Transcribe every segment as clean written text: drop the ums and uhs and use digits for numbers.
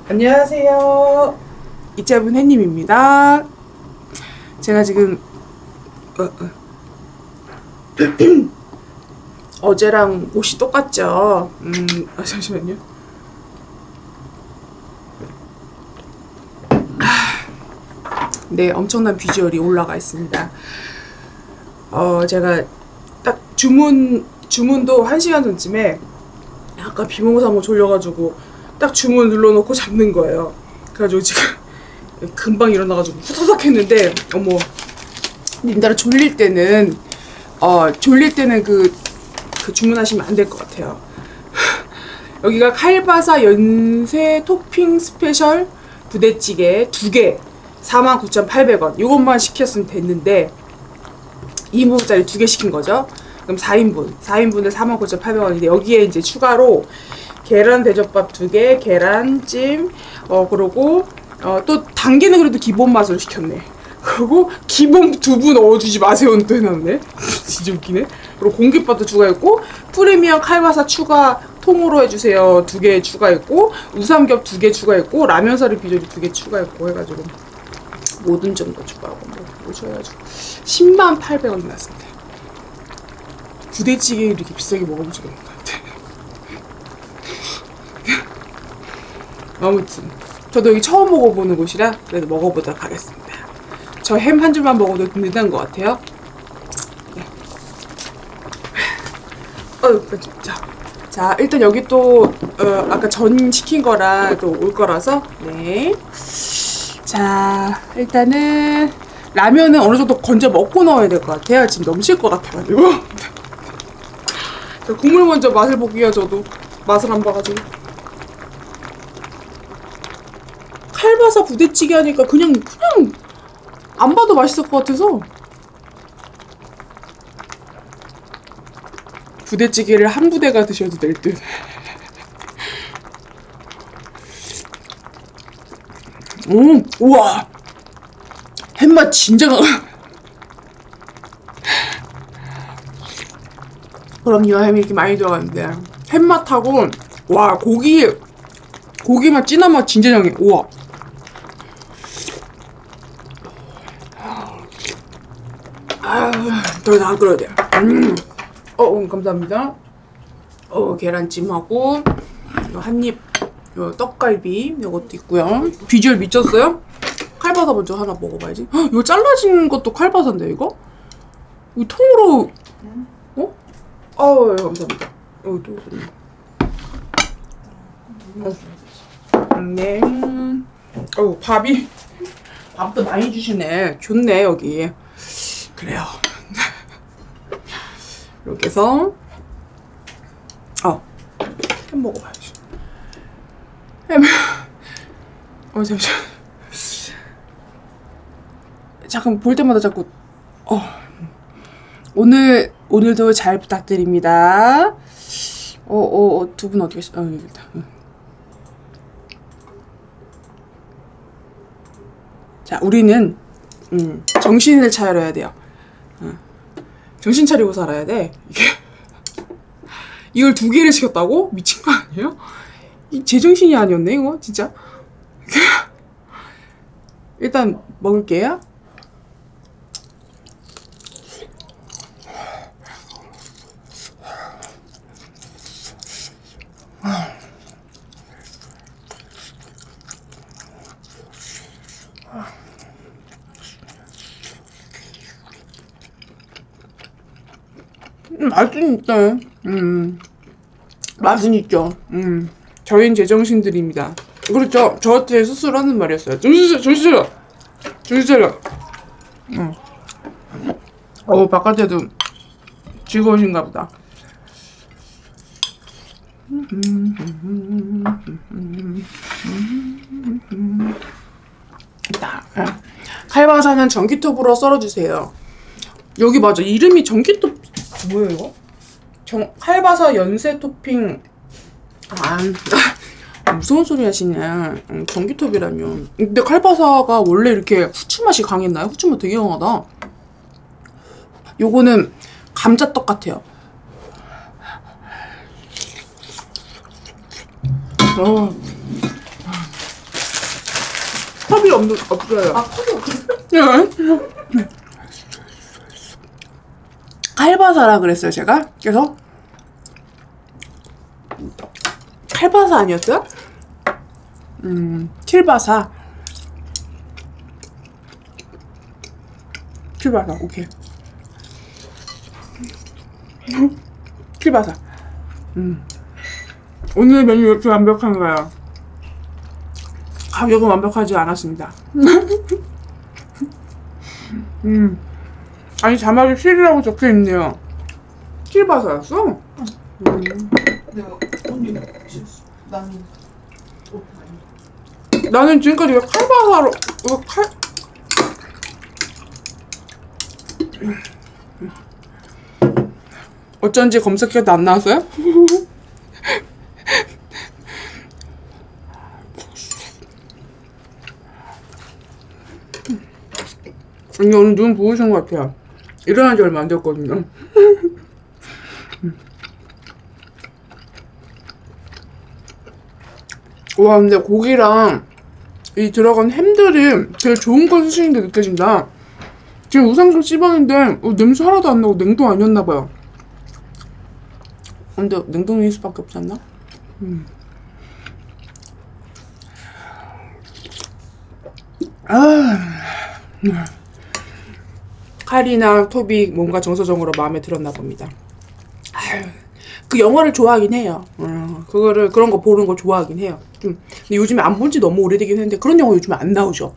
안녕하세요. 이채분 햇님입니다. 제가 지금 어제랑 옷이 똑같죠? 잠시만요. 네, 엄청난 비주얼이 올라가 있습니다. 제가 딱 주문도 1시간 전쯤에 약간 비몽사몽 졸려가지고 딱 주문 눌러놓고 잡는 거예요. 그래가지고 지금 금방 일어나가지고 후다닥 했는데, 어머, 님들아 졸릴 때는 그 주문하시면 안 될 것 같아요. 여기가 칼바사 연세 토핑 스페셜 부대찌개 2개 49,800원. 이것만 시켰으면 됐는데 2인분짜리 2개 시킨 거죠. 그럼 4인분에 49,800원인데 여기에 이제 추가로 계란 대접밥 2개, 계란찜, 그리고 또 단계는 그래도 기본 맛으로 시켰네. 그리고 기본 두부 넣어주지 마세요 또 해놨네. 진짜 웃기네. 그리고 공깃밥도 추가했고, 프리미엄 칼바사 추가 통으로 해주세요 2개 추가했고, 우삼겹 2개 추가했고, 라면사리 비조리 2개 추가했고 해가지고 모든 점도 추가하고 뭐 추가해가지고 108,000원이 났습니다. 부대찌개 이렇게 비싸게 먹어본 적이 없는 것 같아. 아무튼 저도 여기 처음 먹어보는 곳이라 그래도 먹어보도록 하겠습니다. 저 햄 한 줄만 먹어도 든든한 것 같아요. 네. 자, 일단 여기 또 아까 전 시킨 거랑 또 올 거라서, 네. 자, 일단은 라면은 어느 정도 건져 먹고 넣어야 될 것 같아요. 지금 넘칠 것 같아가지고. 자, 국물 먼저 맛을 볼게요. 저도 맛을 안 봐가지고. 칼바사 부대찌개 하니까 그냥 안 봐도 맛있을 것 같아서 부대찌개를 한 부대가 드셔도 될 듯. 우와, 햄맛 진짜 그럼요, 햄이 이렇게 많이 들어가는데 햄맛하고 와, 고기맛 진한 맛 진짜 장해. 우와. 더 이상 안 끓여야 돼요. 감사합니다. 계란찜하고 한입 떡갈비 요것도 있고요. 비주얼 미쳤어요? 칼바사 먼저 하나 먹어봐야지. 이거 잘라진 것도 칼바사인데 이거? 이거 통으로 감사합니다. 또 네. 밥도 많이 주시네. 좋네 여기. 그래요. 이렇게 해서 햄 먹어봐야지. 잠시만. 잠깐 볼 때마다 자꾸 오늘도 잘 부탁드립니다. 두 분 어디 계시? 여기 있다. 자, 우리는 정신을 차려야 돼요. 정신 차리고 살아야 돼. 이걸 2개를 시켰다고? 미친 거 아니에요? 이 제정신이 아니었네 이거 진짜. 일단 먹을게요. 맛은 있어요. 맛은 있죠. 저희는 제정신들입니다. 그렇죠. 저한테 스스로 하는 말이었어요. 정신 차려. 바깥에도 즐거우신가 보다. 칼바사는 전기톱으로 썰어주세요. 여기 맞아. 이름이 전기톱 뭐예요 이거? 칼바사 연세 토핑. 무서운 소리 하시네. 전기톱이라뇨. 근데 칼바사가 원래 이렇게 후추 맛이 강했나요? 후추 맛 되게 강하다. 요거는 감자떡 같아요. 컵이 없어요. 아, 컵이 없어요? 네. 칼바사라 그랬어요, 제가. 그래서 칼바사 아니었어요? 킬바사. 킬바사, 오케이. 킬바사. 오늘 메뉴 이렇게 완벽한가요? 가격은 완벽하지 않았습니다. 아니 자막에 킬이라고 적혀있네요. 킬바사였어? 내가 언니 나는 나는 지금까지 왜 칼바사로 이거 어쩐지 검색해도 안 나왔어요? 언니 오늘 눈 부으신 것 같아요. 일어난 지 얼마 안 됐거든요. 와 근데 고기랑 이 들어간 햄들이 되게 좋은 걸 쓰시는 게 느껴진다. 지금 우삼겹 씹었는데 냄새 하나도 안 나고 냉동 아니었나봐요. 근데 냉동일 수밖에 없지 않나? 칼이나 톱이 뭔가 정서적으로 마음에 들었나 봅니다. 아유, 그 영화를 좋아하긴 해요. 그런 거 보는 거 좋아하긴 해요. 근데 요즘에 안 본 지 너무 오래되긴 했는데 그런 영화 요즘에 안 나오죠.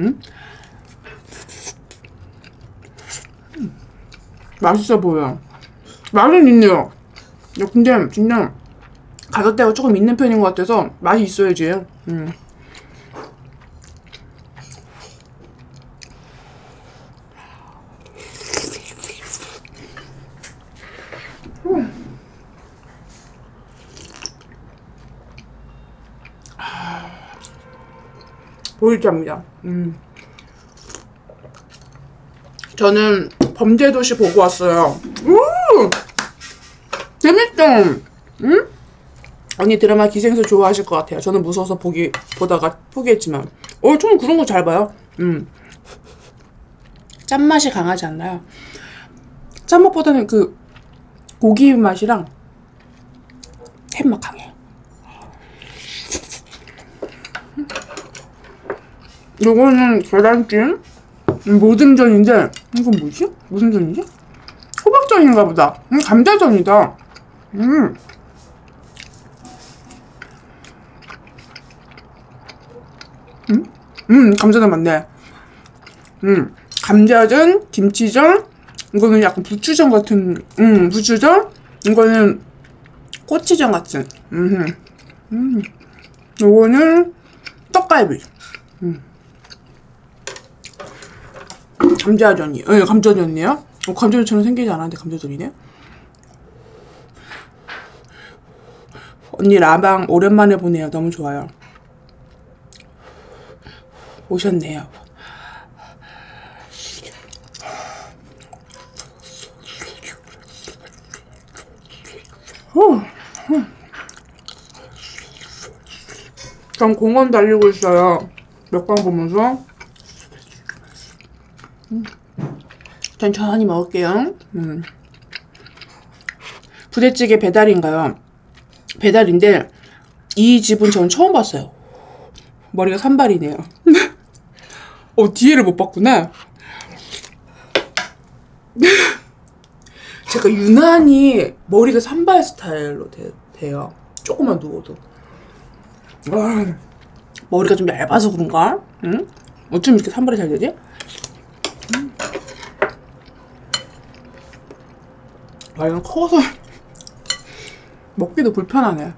맛있어 보여. 맛은 있네요. 근데 진짜 가격대가 조금 있는 편인 것 같아서 맛이 있어야지. 보이자입니다. 저는 범죄도시 보고 왔어요. 재밌죠? 언니 드라마 기생수 좋아하실 것 같아요. 저는 무서워서 보다가 포기했지만 저는 그런 거 잘 봐요. 짠맛이 강하지 않나요? 짠맛보다는 그 고기 맛이랑 햄맛 강해요. 요거는 계란찜 모듬전인데 이건 뭐지? 무슨 전이지? 호박전인가 보다. 감자전이다. 감자전 맞네. 감자전, 김치전, 이거는 약간 부추전 같은, 부추전, 이거는 꼬치전 같은, 요거는 떡갈비. 감자전이, 감자전이에요? 감자전처럼 생기지 않았는데 감자전이네? 언니 라방 오랜만에 보네요. 너무 좋아요. 오셨네요. 전 공원 달리고 있어요. 몇방 보면서. 천천히 먹을게요. 부대찌개 배달인가요? 배달인데 이 집은 전 처음 봤어요. 머리가 산발이네요. 뒤에를 못 봤구나. 제가 유난히 머리가 산발 스타일로 돼요. 조금만 누워도. 머리가 좀 얇아서 그런가? 어쩜 이렇게 산발이 잘 되지? 이건 커서 먹기도 불편하네.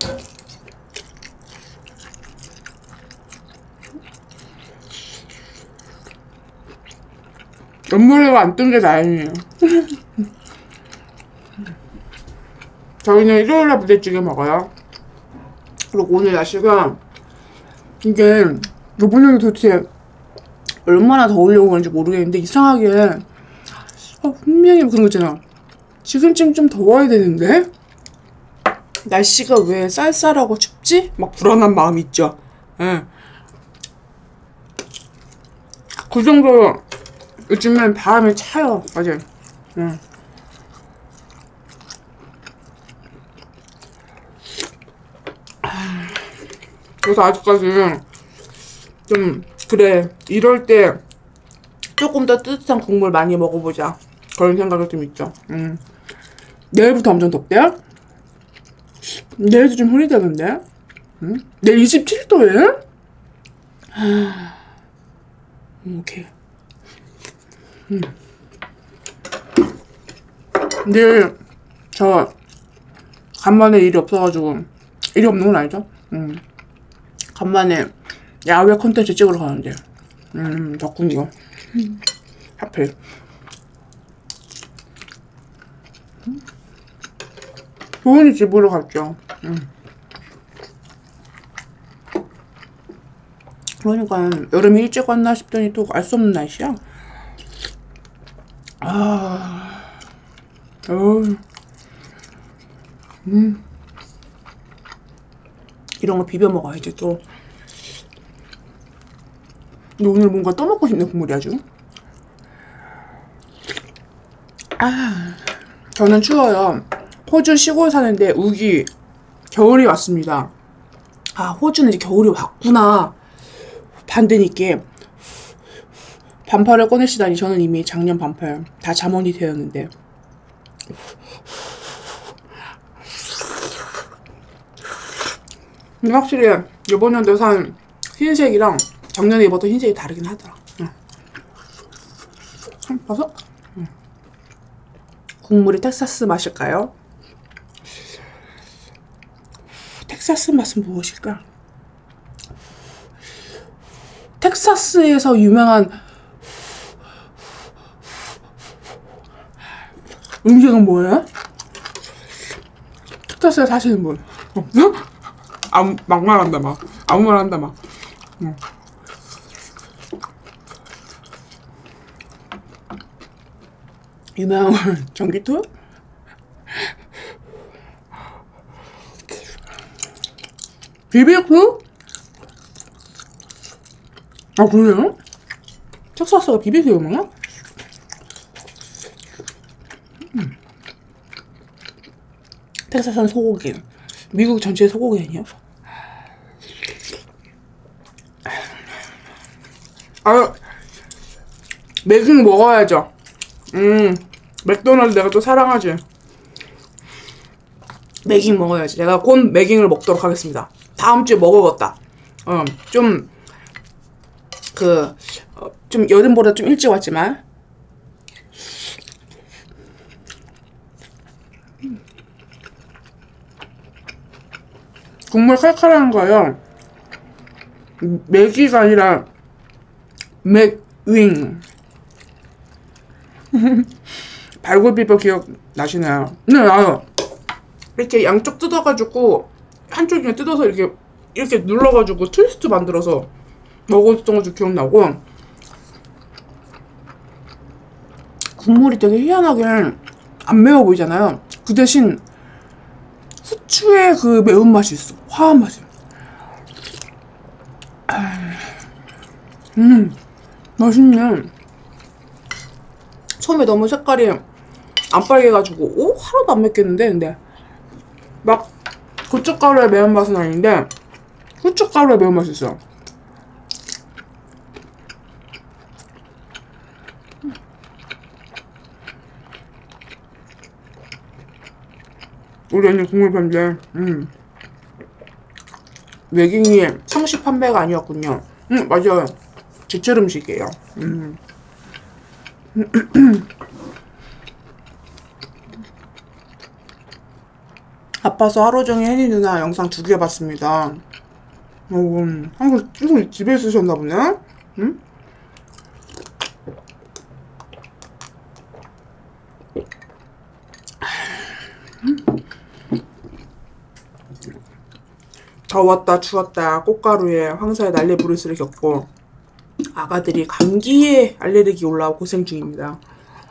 옆머리가 안 뜬 게 다행이에요. 저희는 일요일날 부대찌개 먹어요. 그리고 오늘 날씨가 이게 요번에 도대체 얼마나 더우려고 그런지 모르겠는데 이상하게 분명히 그런 거 있잖아. 지금쯤 좀 더워야 되는데 날씨가 왜 쌀쌀하고 춥지? 막 불안한 마음이 있죠. 예. 그 정도로 요즘엔 바람이 차요. 아직. 그래서 아직까지 좀 그래, 이럴 때 조금 더 뜨뜻한 국물 많이 먹어보자 그런 생각이 좀 있죠. 내일부터 엄청 덥대요? 내일도 좀 흐리다던데? 내일 27도예요? 오케이. 내일 저 간만에 일이 없어가지고, 일이 없는 건 아니죠? 간만에 야외 콘텐츠 찍으러 가는데 덕분이요. 하필. 도훈이 집으로 갔죠. 그러니까 여름이 일찍 왔나 싶더니 또 알 수 없는 날씨야. 이런 거 비벼 먹어야지 또. 근데 오늘 뭔가 또 먹고 싶네, 국물이 아주. 저는 추워요. 호주 시골 사는데 우기 겨울이 왔습니다. 호주는 이제 겨울이 왔구나. 반대니까 반팔을 꺼내시다니. 저는 이미 작년 반팔 다 잠원이 되었는데. 근데 확실히 이번 연도에 산 흰색이랑 작년에 입었던 흰색이 다르긴 하더라. 봐서 국물이 텍사스 맛일까요? 텍사스 맛은 무엇일까? 텍사스에서 유명한 음식은 뭐예요? 텍사스에 사시는 분 없어? 막 말한다 막. 아무 말 한다 막. 유명한 전기톱? 비비큐? 그래요? 텍사스가 비비큐 유명해? 텍사스는 소고기. 미국 전체의 소고기 아니야? 맥은 먹어야죠. 맥도날드 내가 또 사랑하지. 맥잉 먹어야지. 내가 곧 맥잉을 먹도록 하겠습니다. 다음 주에 먹어야겠다. 좀 여름보다 좀 일찍 왔지만. 국물 칼칼한 거요. 맥이가 아니라 맥윙. 발골비법 기억 나시나요? 네, 나요. 이렇게 양쪽 뜯어가지고 한쪽 그냥 뜯어서 이렇게 눌러가지고 트위스트 만들어서 먹었던 거 좀 기억나고. 국물이 되게 희한하게 안 매워 보이잖아요. 그 대신 후추의 그 매운맛이 있어. 화한 맛이. 맛있네. 처음에 너무 색깔이 안 빨개가지고 하나도 안 맵겠는데, 근데 막 고춧가루의 매운맛은 아닌데 후춧가루의 매운맛이 있어. 우리 언니 국물 편데 외깅이 상시 판매가 아니었군요. 맞아요. 제철 음식이에요. 아파서 하루 종일 혜니 누나 영상 2개 봤습니다. 항상 계속 집에 있으셨나 보네? 응? 더웠다 추웠다 꽃가루에 황사에 난리 부르스를 겪고 아가들이 감기에 알레르기 올라오고 고생 중입니다.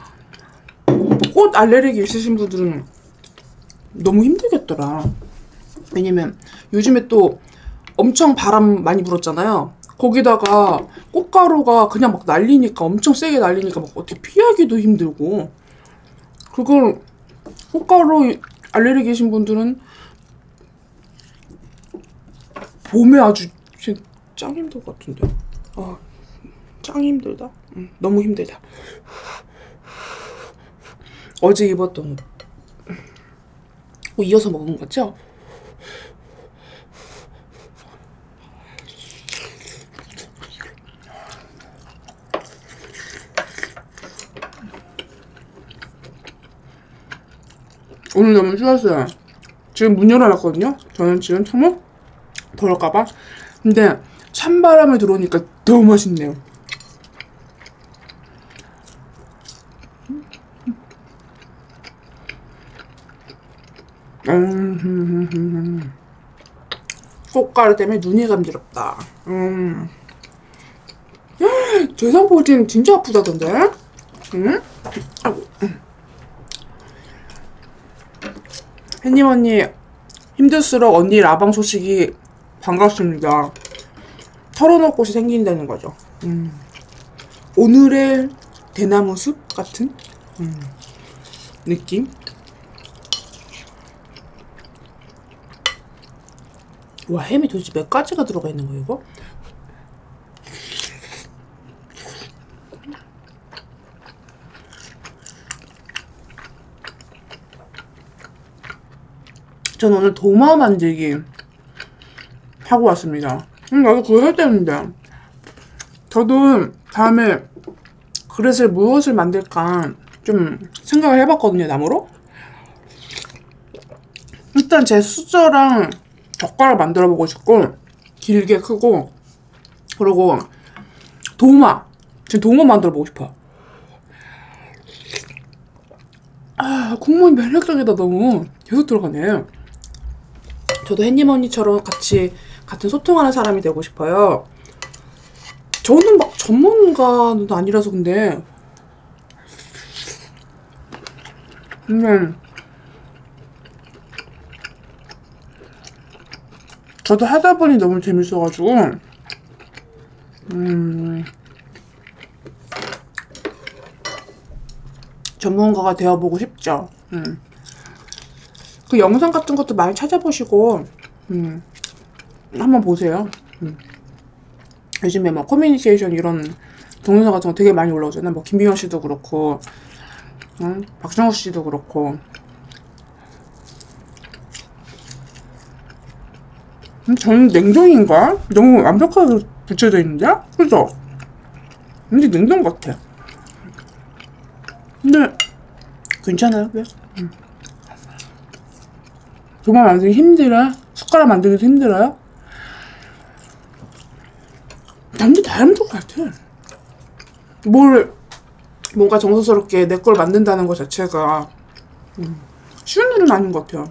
꽃 알레르기 있으신 분들은 너무 힘들겠더라. 왜냐면 요즘에 또 엄청 바람 많이 불었잖아요. 거기다가 꽃가루가 그냥 막 날리니까 엄청 세게 날리니까 막 어떻게 피하기도 힘들고 그걸 꽃가루 알레르기이신 분들은 봄에 아주 짱 힘들 것 같은데. 아, 짱 힘들다. 너무 힘들다. 어제 입었던 옷 이어서 먹은 거죠? 오늘 너무 추웠어요. 지금 문 열어놨거든요. 저는 지금 창문 더울까봐. 근데 찬바람이 들어오니까 너무 맛있네요. 꽃가루 때문에 눈이 감지럽다. 대상포진 진짜 아프다던데? 아이고. 햇님 언니 힘들수록 언니 라방 소식이 반갑습니다. 털어놓을 곳이 생긴다는 거죠. 오늘의 대나무 숲 같은 느낌? 와, 햄이 도대체 몇 가지가 들어가 있는 거야 이거? 전 오늘 도마 만들기 하고 왔습니다. 나도 그거 해야 되는데. 저도 다음에 그릇을 무엇을 만들까 좀 생각을 해봤거든요, 나무로. 일단 제 수저랑 젓가락 만들어보고 싶고, 길게 크고, 그리고 도마. 지금 도마 만들어보고 싶어요. 아, 국물이 매력적이다, 너무. 계속 들어가네. 저도 햇님 언니처럼 같은 소통하는 사람이 되고 싶어요. 저는 막 전문가는 아니라서 근데 저도 하다 보니 너무 재밌어가지고 전문가가 되어보고 싶죠. 그 영상 같은 것도 많이 찾아보시고 한번 보세요. 요즘에 뭐 커뮤니케이션 이런 동영상 같은 거 되게 많이 올라오잖아요. 뭐 김비영 씨도 그렇고 박정우 씨도 그렇고. 저는 냉동인가? 너무 완벽하게 붙여져 있는데? 그죠? 근데 냉동 같아. 근데 괜찮아요, 왜? 도마 만들기 힘들어? 숟가락 만들기도 힘들어요? 남들 다 힘들 것 같아. 뭔가 정성스럽게 내 걸 만든다는 것 자체가 쉬운 일은 아닌 것 같아요.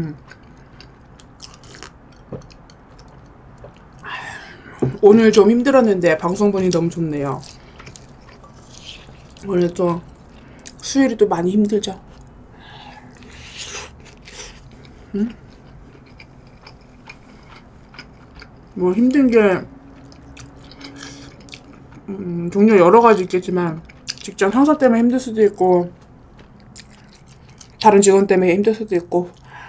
오늘 좀 힘들었는데 방송분이 너무 좋네요. 오늘 또 수요일이 또 많이 힘들죠. 뭐 힘든 게 종류 여러 가지 있겠지만 직장 상사 때문에 힘들 수도 있고 다른 직원 때문에 힘들 수도 있고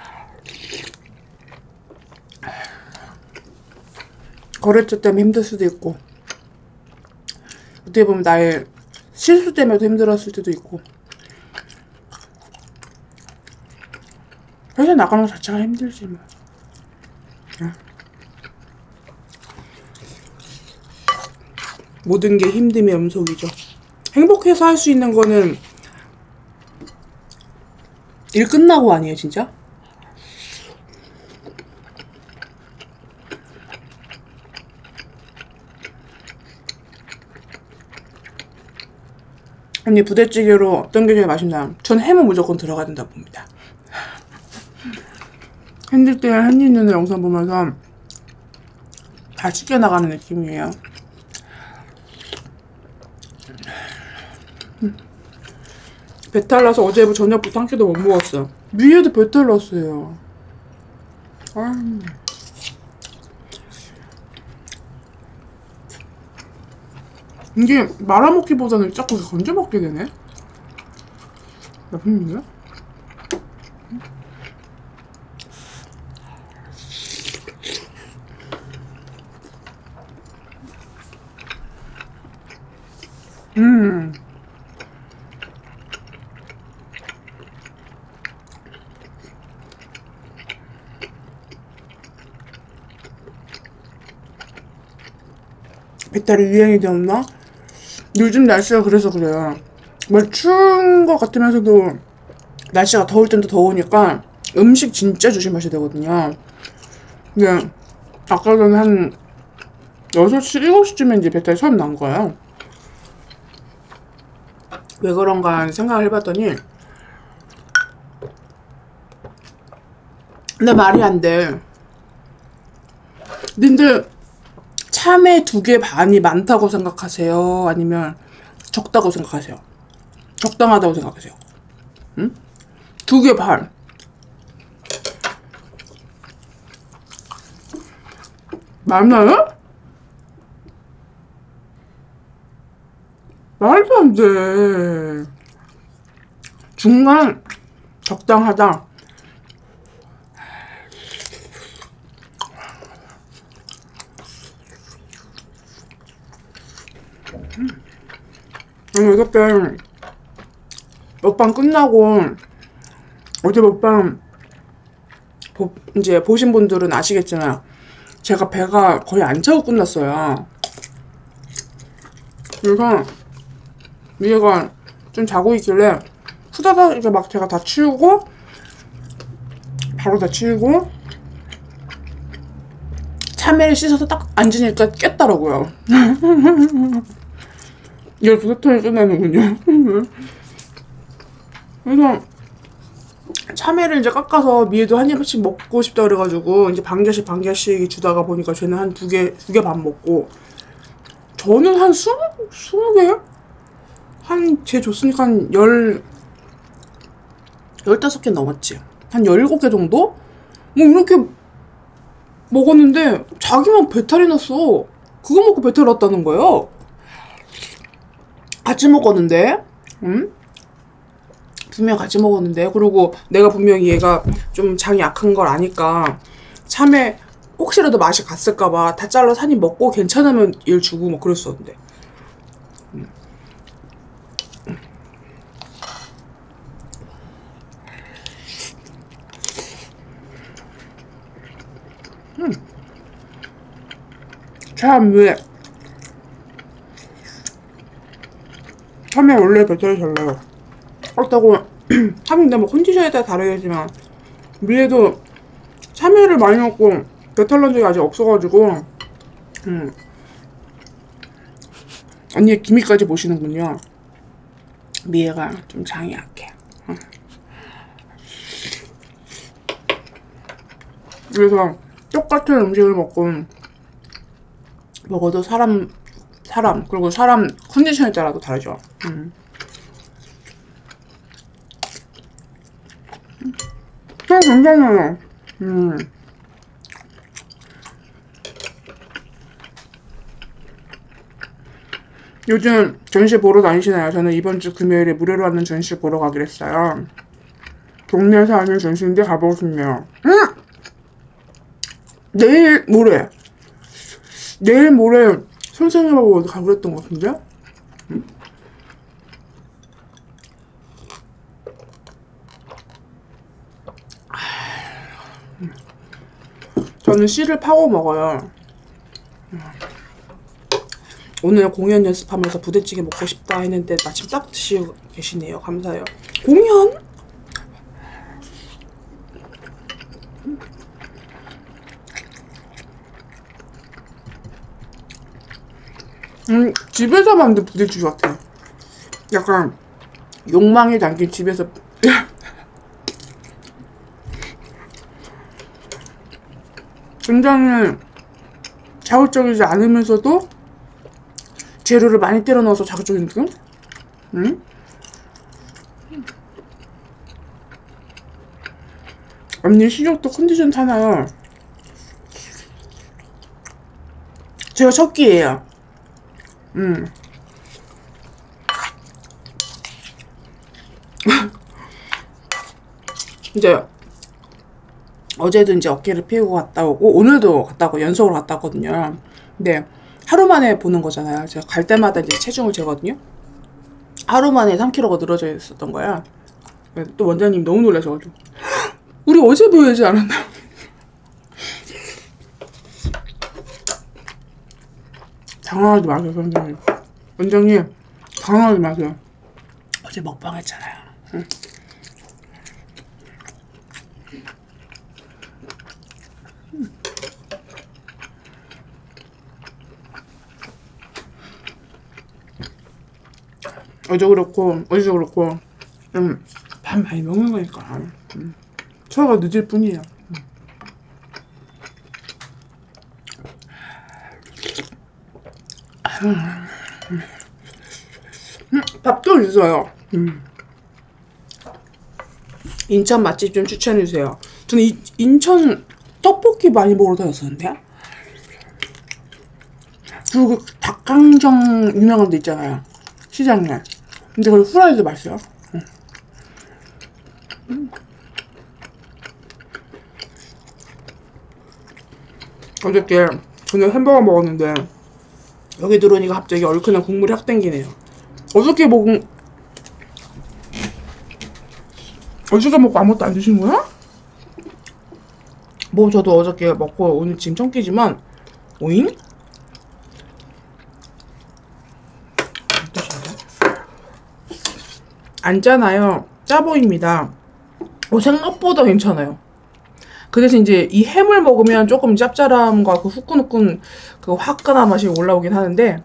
거래처 때문에 힘들 수도 있고 어떻게 보면 나의 실수 때문에도 힘들었을 때도 있고 회사 나가는 것 자체가 힘들지 뭐. 모든 게 힘듦의 연속이죠. 행복해서 할 수 있는 거는 일 끝나고 아니에요, 진짜? 언니 부대찌개로 어떤 게 제일 맛있나? 전 햄은 무조건 들어가야 된다고 봅니다. 힘들 때 햇님 누나 영상 보면서 다 찢겨나가는 느낌이에요. 배탈 나서 어제 저녁부터 한 끼도 못 먹었어. 위에도 배탈 났어요. 이게 말아먹기보다는 자꾸 건져 먹게 되네. 맛있는데? 배탈이 유행이 되었나? 요즘 날씨가 그래서 그래요. 뭐 추운 것 같으면서도 날씨가 더울 땐 또 더우니까 음식 진짜 조심하셔야 되거든요. 근데 아까 전에 한 6시, 7시쯤에 이제 배탈이 처음 난 거예요. 왜 그런가 생각을 해봤더니 근데 말이 안 돼. 님들 참외 2개 반이 많다고 생각하세요? 아니면 적다고 생각하세요? 적당하다고 생각하세요? 응? 2개 반. 많아요? 말도 안 돼. 중간 적당하다. 어저께 먹방 끝나고 어제 먹방 이제 보신 분들은 아시겠지만 제가 배가 거의 안 차고 끝났어요. 그래서 위에가 좀 자고 있길래 후다닥 이렇게 막 제가 다 치우고 바로 다 치우고 참외를 씻어서 딱 앉으니까 깼더라고요. 12턴이 끝나는군요. 그래서 참외를 이제 깎아서 미애도 한 입씩 먹고 싶다 그래가지고 이제 반 개씩 주다가 보니까 쟤는 한 2개 반 먹고 저는 한 20개? 쟤 줬으니까 한 15개 넘었지. 한 17개 정도? 뭐 이렇게 먹었는데 자기만 배탈이 났어. 그거 먹고 배탈 났다는 거예요. 같이 먹었는데, 응? 분명 같이 먹었는데, 그리고 내가 분명히 얘가 좀 장이 약한 걸 아니까 참외 혹시라도 맛이 갔을까봐 다 잘라서 한 입 먹고 괜찮으면 얘를 주고 막 그랬었는데. 참 왜? 참외 원래 배탈이 잘 나요. 그렇다고 하는데 뭐 컨디션에 따라 다르겠지만 미애도 참외를 많이 먹고 배탈 난 적이 아직 없어가지고 언니의 기미까지 보시는군요. 미애가 좀 장이 약해. 그래서 똑같은 음식을 먹어도 사람 그리고 사람 컨디션에 따라도 다르죠. 괜찮아요. 요즘 전시 보러 다니시나요? 저는 이번 주 금요일에 무료로 하는 전시 보러 가기로 했어요. 동네에서 하는 전시인데 가보고 싶네요. 내일 모레 선생님하고 어디 가기로 했던 것 같은데? 저는 씨를 파고 먹어요. 오늘 공연 연습하면서 부대찌개 먹고 싶다 했는데 마침 딱 드시고 계시네요. 감사해요. 공연? 집에서 만든 부대찌개 같아요. 약간 욕망이 담긴 집에서 굉장히 자극적이지 않으면서도 재료를 많이 때려 넣어서 자극적인 느낌? 언니 식욕도 컨디션 타나요? 제가 첫 끼예요. 이제 어제도 이제 어깨를 피우고 갔다 오고 오늘도 갔다 오고 연속으로 갔다 왔거든요. 근데 하루 만에 보는 거잖아요. 제가 갈 때마다 이제 체중을 재거든요. 하루 만에 3kg가 늘어져 있었던 거야. 또 원장님 너무 놀라셔가지고 우리 어제 보여야지 않았나? 당황하지 마세요, 원장님. 원장님 당황하지 마세요. 어제 먹방 했잖아요. 응? 어제도 그렇고 밥 많이 먹는 거니까 소화가 늦을 뿐이에요. 밥도 있어요. 인천 맛집 좀 추천해주세요. 저는 인천 떡볶이 많이 먹으러 다녔었는데 그리고 닭강정 유명한 데 있잖아요, 시장에. 근데 거기 후라이도 맛있어요. 어저께 저녁 햄버거 먹었는데 여기 들어오니까 갑자기 얼큰한 국물이 확 땡기네요. 어저께 먹고 아무것도 안 드신 거야? 뭐 저도 어저께 먹고 오늘 지금 청끼지만 오잉? 안 짜나요? 짜 보입니다. 생각보다 괜찮아요. 그 대신 이제 이 햄을 먹으면 조금 짭짤함과 그 후끈후끈 그 화끈한 맛이 올라오긴 하는데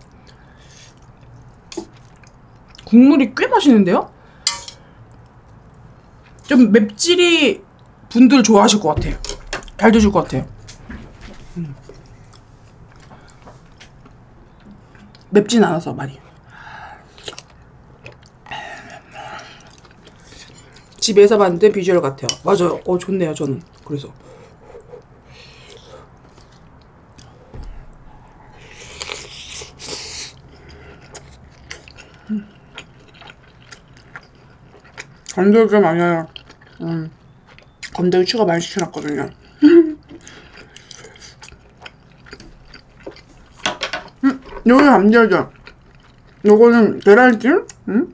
국물이 꽤 맛있는데요? 좀 맵찔이 분들 좋아하실 것 같아요. 잘 드실 것 같아요. 맵진 않아서 많이. 집에서 만든 비주얼 같아요. 맞아요. 좋네요, 저는. 그래서. 건더기 많아요. 건더기 추가 많이 시켜놨거든요. 요거 감자죠. 요거는 계란찜?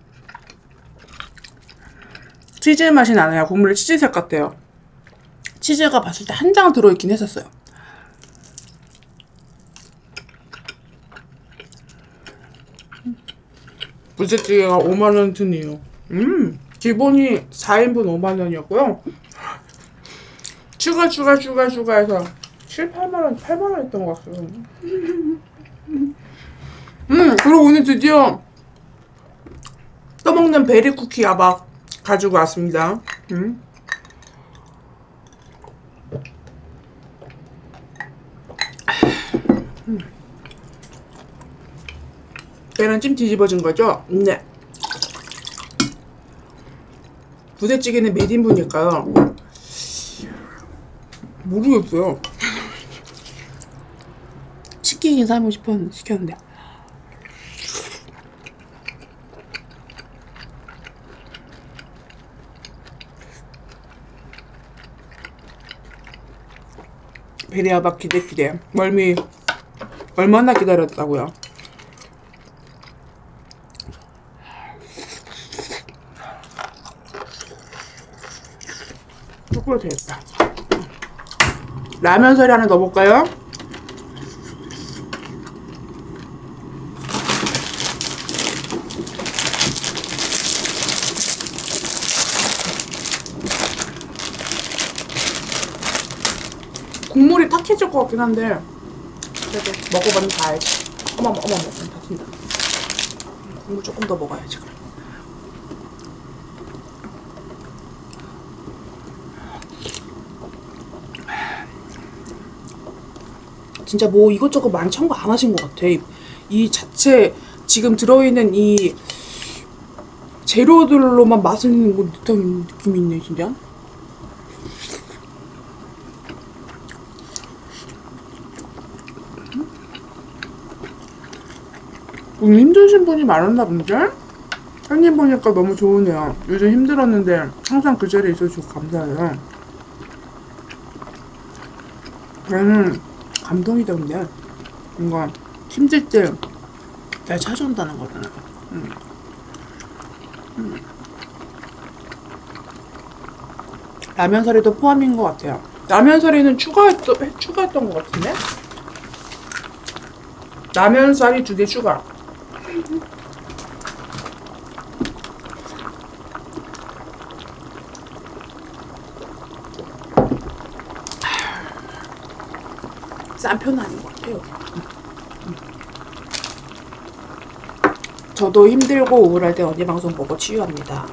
치즈 맛이 나네요. 국물이 치즈색 같아요. 치즈가 봤을 때 한 장 들어있긴 했었어요. 부대찌개가 5만원 드네요. 기본이 4인분 5만원이었고요. 추가해서 7, 8만원, 8만원 했던 것 같아요. 그리고 오늘 드디어 떠먹는 베리 쿠키 아박 가지고 왔습니다. 계란찜 뒤집어진 거죠? 네. 부대찌개는 몇 인분일까요? 모르겠어요. 치킨이 삶고 시켰는데. 베리아박 기대. 멀미 얼마나 기다렸다고요? 초콜릿 되겠다. 라면 사리 하나 넣어볼까요? 국물이 탁해질 것 같긴 한데 그래도 먹어보면 다 알지. 어머 다 튄다. 국물 조금 더 먹어야지. 그럼. 진짜 뭐 이것저것 많이 첨가 안 하신 것 같아. 이 자체 지금 들어있는 이 재료들로만 맛을 내는 듯한 느낌이 있네 진짜. 힘드신 분이 많았나 본데? 한입 보니까 너무 좋으네요. 요즘 힘들었는데 항상 그 자리에 있어주고 감사해요. 나는 감동이던데 뭔가 힘들 때 날 찾아온다는 거잖아요. 라면 사리도 포함인 것 같아요. 라면 사리는 추가했던 것 같은데? 라면 사리 2개 추가. 싼 편은 아닌 것 같아요. 저도 힘들고 우울할 때 언니 방송 보고 치유합니다.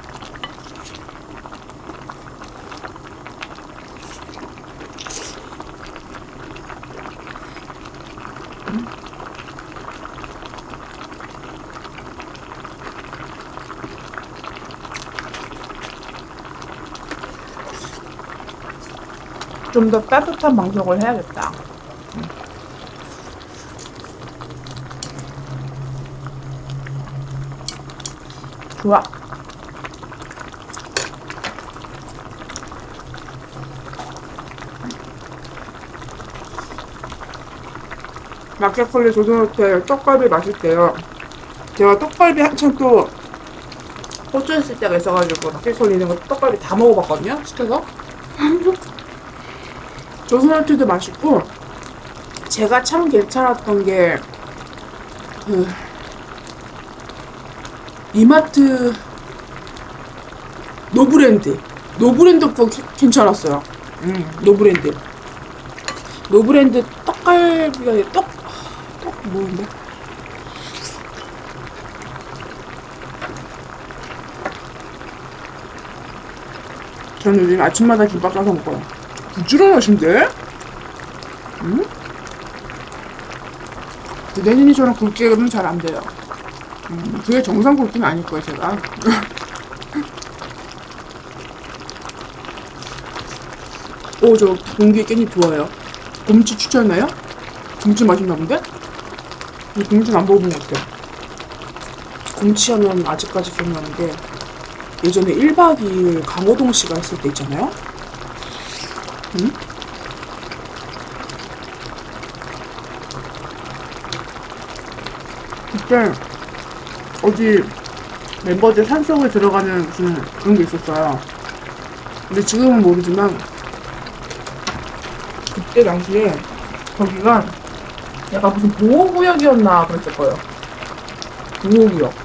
좀 더 따뜻한 방송을 해야겠다. 좋아. 마켓컬리 조선호텔 떡갈비 맛있대요. 제가 떡갈비 한참 또 호주에 있을 때가 있어가지고 마켓컬리 있는 거 떡갈비 다 먹어봤거든요. 시켜서. 조선호텔도 맛있고 제가 참 괜찮았던 게 이마트 노브랜드 그거 괜찮았어요. 노브랜드 떡갈비가 아니라 떡 뭐인데? 저는 요즘 아침마다 김밥 싸서 먹어요. 부지런하신데? 응? 내년이처럼 굵기는 잘 안 돼요. 그게 정상 굵기는 아닐 거예요, 제가. 오, 저 공기 깻잎 좋아해요. 곰치 추천해요? 곰치 맛있나 본데? 곰치는 안 먹어본 것 같아요. 곰치 하면 아직까지 기억나는 게 예전에 1박 2일 강호동 씨가 했을 때 있잖아요? 응? 그때 어디 멤버들 산속에 들어가는 무슨 그런 게 있었어요. 근데 지금은 모르지만 그때 당시에 거기가 약간 무슨 보호구역이었나 그랬을 거예요. 보호구역.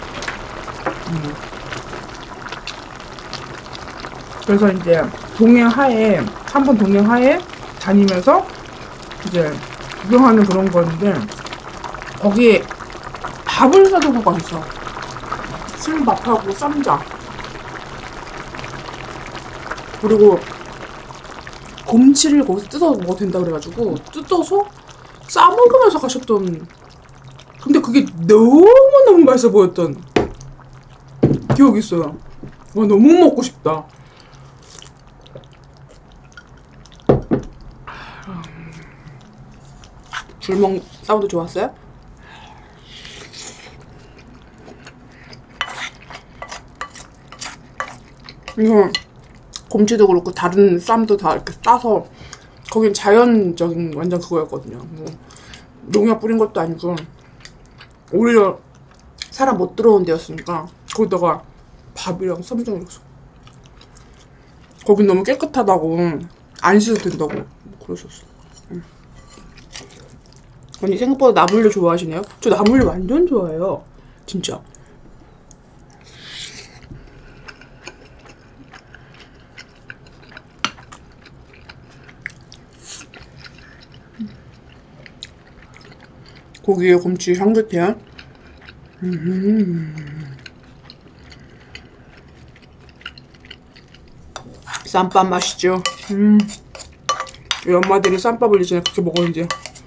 그래서 이제 한 번 동행하에 다니면서 이제 구경하는 그런 거였는데 거기에 밥을 사두고 가셨어. 술밥하고 쌈장. 그리고 곰치를 거기서 뜯어서 먹어도 된다 그래가지고 뜯어서 싸먹으면서 가셨던. 근데 그게 너무너무 맛있어 보였던 기억이 있어요. 와, 너무 먹고 싶다. 줄먹 사운드 좋았어요? 이거 곰치도 그렇고 다른 쌈도 다 이렇게 따서 거긴 자연적인 완전 그거였거든요. 뭐 농약 뿌린 것도 아니고 오히려 사람 못 들어온 데였으니까 거기다가 밥이랑 쌈장 이렇게. 거긴 너무 깨끗하다고 안 씻어도 된다고 그러셨어. 언니 생각보다 나물류 좋아하시네요? 저 나물류 완전 좋아해요. 진짜. 고기에 곰치 향긋해요. 쌈밥 맛있죠? 우리 엄마들이 쌈밥을 예전에 그렇게 먹었는지.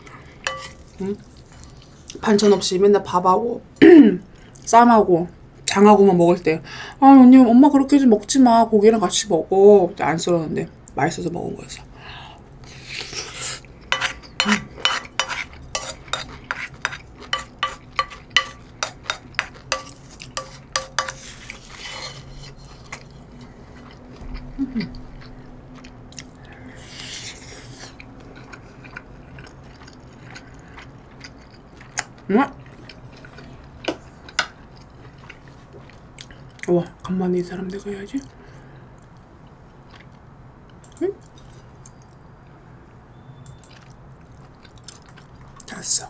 반찬 없이 맨날 밥하고 쌈하고 장하고만 먹을 때 아 언니 엄마 그렇게 좀 먹지마 고기랑 같이 먹어. 안 썰었는데 맛있어서 먹은 거였어. 응? 와, 간만에 이 사람 내가 해야지. 응? 잘했어.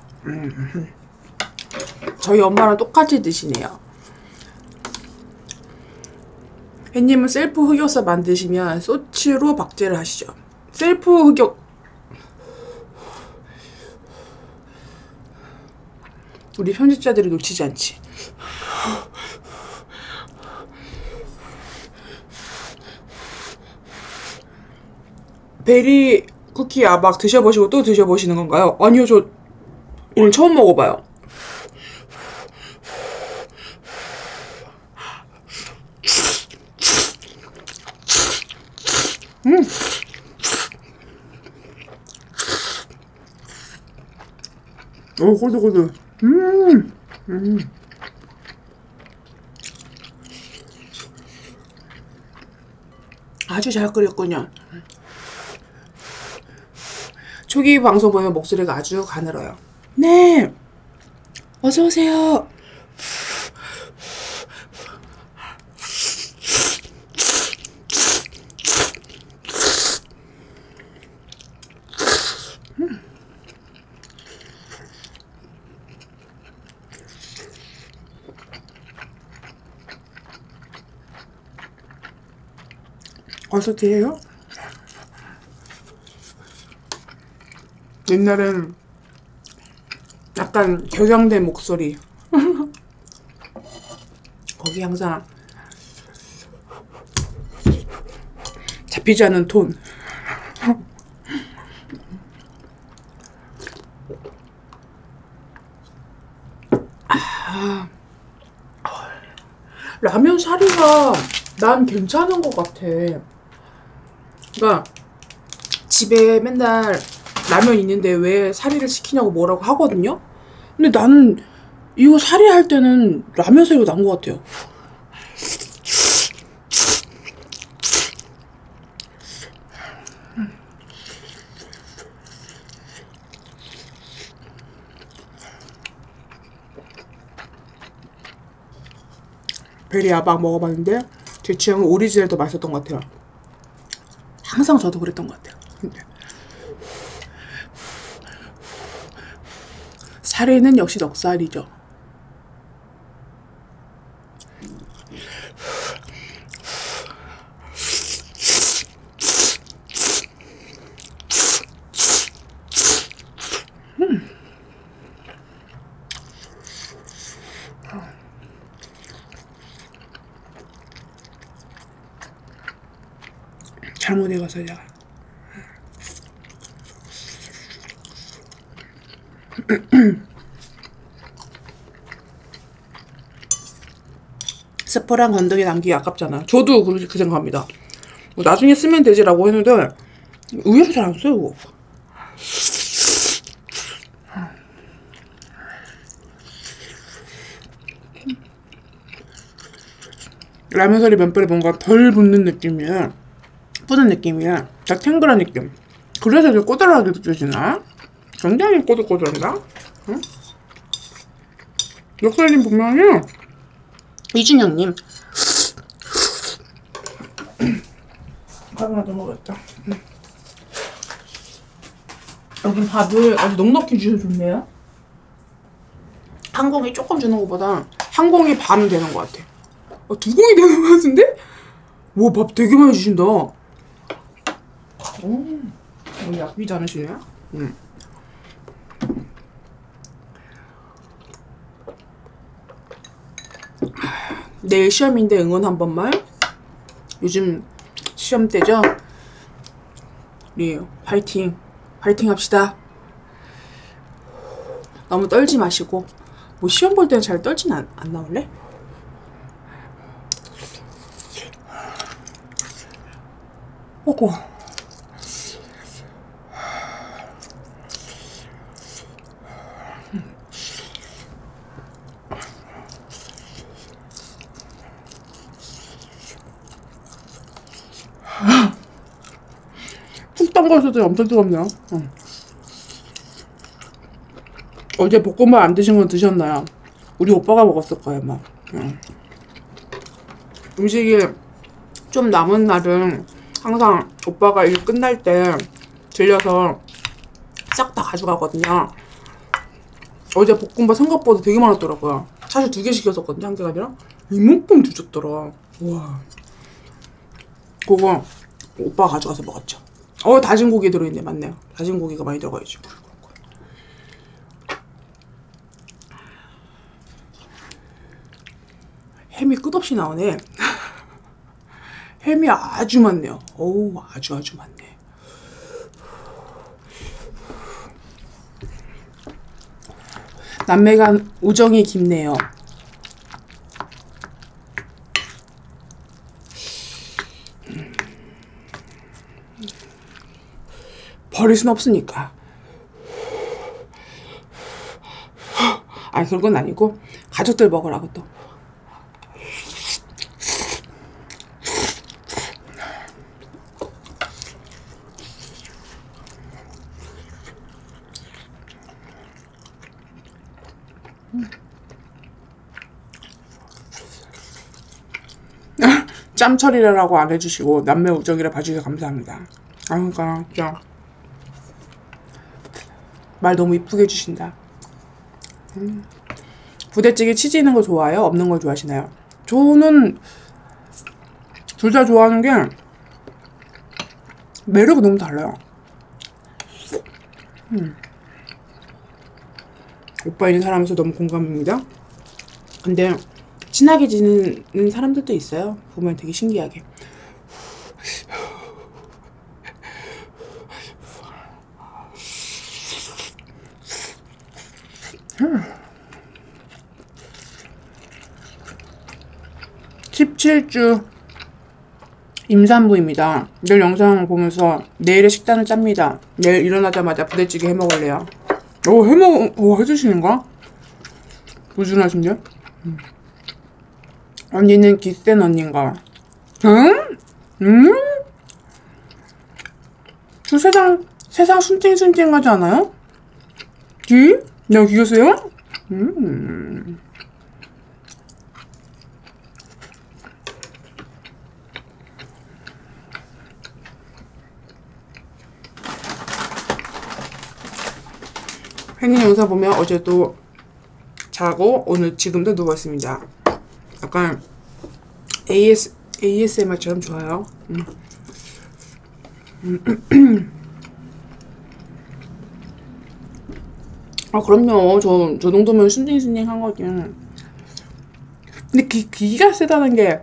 저희 엄마랑 똑같이 드시네요. 햇님은 셀프 흑역사 만드시면 소치로 박제를 하시죠. 셀프 흑역 우리 편집자들이 놓치지 않지. 베리 쿠키 아박 드셔보시고 또 드셔보시는 건가요? 아니요, 저 오늘 처음 먹어봐요. 오, 고들고들. 아주 잘 끓였군요. 초기 방송 보면 목소리가 아주 가늘어요. 네, 어서 오세요. 어떻게 해요? 옛날엔 약간 격양된 목소리. 거기 항상 잡히지 않는 톤. 라면 사리가 난 괜찮은 것 같아. 그러니까 집에 맨날 라면 있는데 왜 사리를 시키냐고 뭐라고 하거든요? 근데 나는 이거 사리 할 때는 라면 사리가 나은 것 같아요. 베리 아박 먹어봤는데 제 취향은 오리지널이 더 맛있었던 것 같아요. 항상 저도 그랬던 것 같아요. 근데 사리는 역시 넉살이죠. 잘못해가서 제가 스프랑 건더기 남기기 아깝잖아. 저도 그 생각합니다. 뭐 나중에 쓰면 되지라고 했는데 의외로 잘 안 써요. 이거. 라면 사리 면발이 뭔가 덜 붙는 느낌이야. 뿌는 느낌이야. 딱 탱글한 느낌. 그래서 이렇게 꼬들하게 느껴지나? 굉장히 꼬들꼬들한다? 응? 역살님 분명히 이준영님 하나 더 먹었다. 여긴 밥을 아주 넉넉히 주셔서 좋네요. 한 공이 조금 주는 것보다 한 공이 반 되는 것 같아. 두 공이 되는 것 같은데? 와, 밥 되게 많이 주신다. 여기 약비지 않으시네요? 내일 시험인데 응원 한 번만. 요즘 시험 때죠? 우리 파이팅 합시다. 너무 떨지 마시고. 뭐 시험 볼 때는 잘 떨진 안 나올래? 오고. 푹 담가서도 엄청 뜨겁네요. 어제 볶음밥 안 드신 건 드셨나요? 우리 오빠가 먹었을 거예요, 막. 음식이 좀 남은 날은 항상 오빠가 일 끝날 때 들려서 싹 다 가져가거든요. 어제 볶음밥 생각보다 되게 많았더라고요. 사실 2개 시켰었거든요. 한 개가 아니라 이만큼 주셨더라. 와. 그거 오빠가 가져가서 먹었죠. 다진 고기 들어있네. 맞네요. 다진 고기가 많이 들어가야지. 햄이 끝없이 나오네. 햄이 아주 많네요. 어우, 아주 많네. 남매 간 우정이 깊네요. 버릴 순 없으니까. 아니, 그런 건 아니고 가족들 먹으라고 또. 짬처리라고 안 해주시고 남매 우정이라 봐주셔서 감사합니다. 그러니까 진짜 말 너무 이쁘게 해주신다. 부대찌개 치즈 있는 거 좋아해요? 없는 걸 좋아하시나요? 저는 둘 다 좋아하는 게 매력이 너무 달라요. 오빠인 사람에서 너무 공감입니다. 근데 친하게 지내는 사람들도 있어요. 보면 되게 신기하게. (17주) 임산부입니다. 내일 영상 보면서 내일의 식단을 짭니다. 내일 일어나자마자 부대찌개 해먹을래요. 해주시는가? 부지런하신데? 언니는 기센 언니인가? 저 세상 순팅순팅하지 않아요? 내가 기겼어요? 팬님 영상 보면 어제도 자고 오늘 지금도 누워있습니다. 약간 ASMR처럼 좋아요. 그럼요. 저 정도면 순딩순딩 한 거지. 근데 기가 세다는 게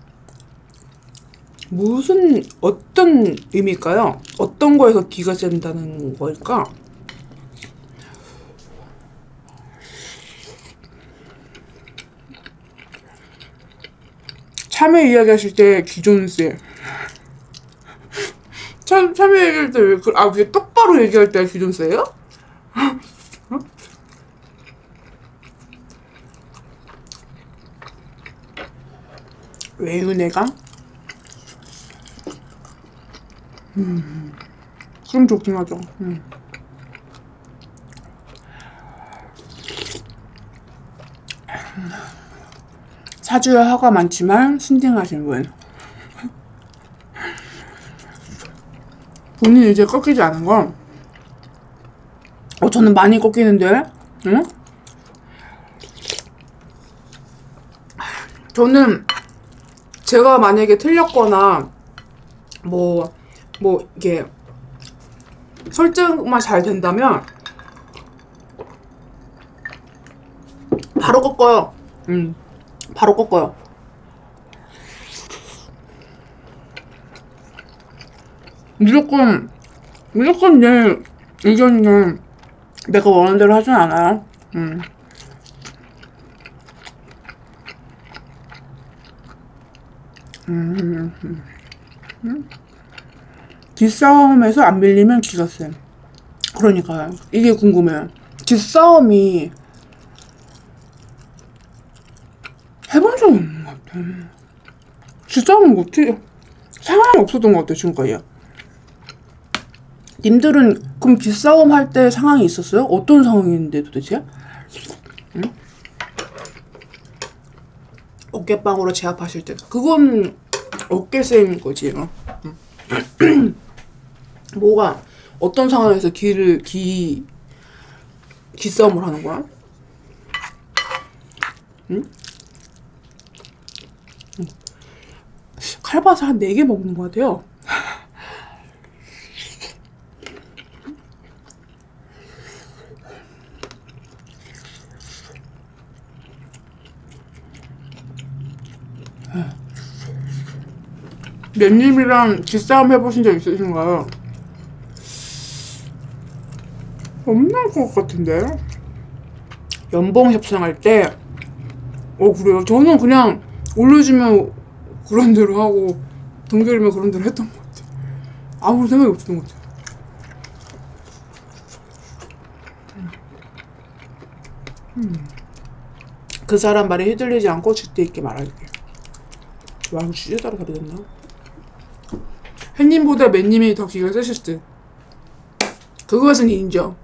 어떤 의미일까요? 어떤 거에서 기가 센다는 걸까? 참외 이야기 하실 때 기존 쎄. 참외 얘기할 때 왜 똑바로 얘기할 때 기존 쎄요? 외유내강? 그럼 좋긴 하죠. 사주에 화가 많지만 순딩하신 분. 본인 이제 꺾이지 않은 건 저는 많이 꺾이는데? 응? 저는 제가 만약에 틀렸거나 이게 설정만 잘 된다면 바로 꺾어요. 바로 꺾어요. 무조건 내 의견이는 내가 원하는 대로 하진 않아요. 기싸움에서 안 밀리면 기가 세. 그러니까요. 이게 궁금해요. 기싸움이 해본 적 없는 것 같아. 기싸움은 어떻게 상황이 없었던 것 같아 지금까지. 님들은 그럼 기싸움 할 때 상황이 있었어요? 어떤 상황인데 도대체? 응? 어깨빵으로 제압하실 때 그건 어깨쌤인 거지. 응? 뭐가 어떤 상황에서 기싸움을 하는 거야? 응? 칼바스 한 4개 먹는 것 같아요. 넷님이랑 기싸움 해보신 적 있으신가요? 없는 것 같은데? 연봉 협상할 때 그래요? 저는 그냥 올려주면 그런 대로 하고 동결이면 그런 대로 했던 것 같아요. 아무 생각이 없었던 것 같아요. 그 사람 말에 휘둘리지 않고 줏대 있게 말할게. 와, 이거 주제 따라 다르겠나? 햇님보다 맨님이 더 기가 세실 듯. 그것은 인정.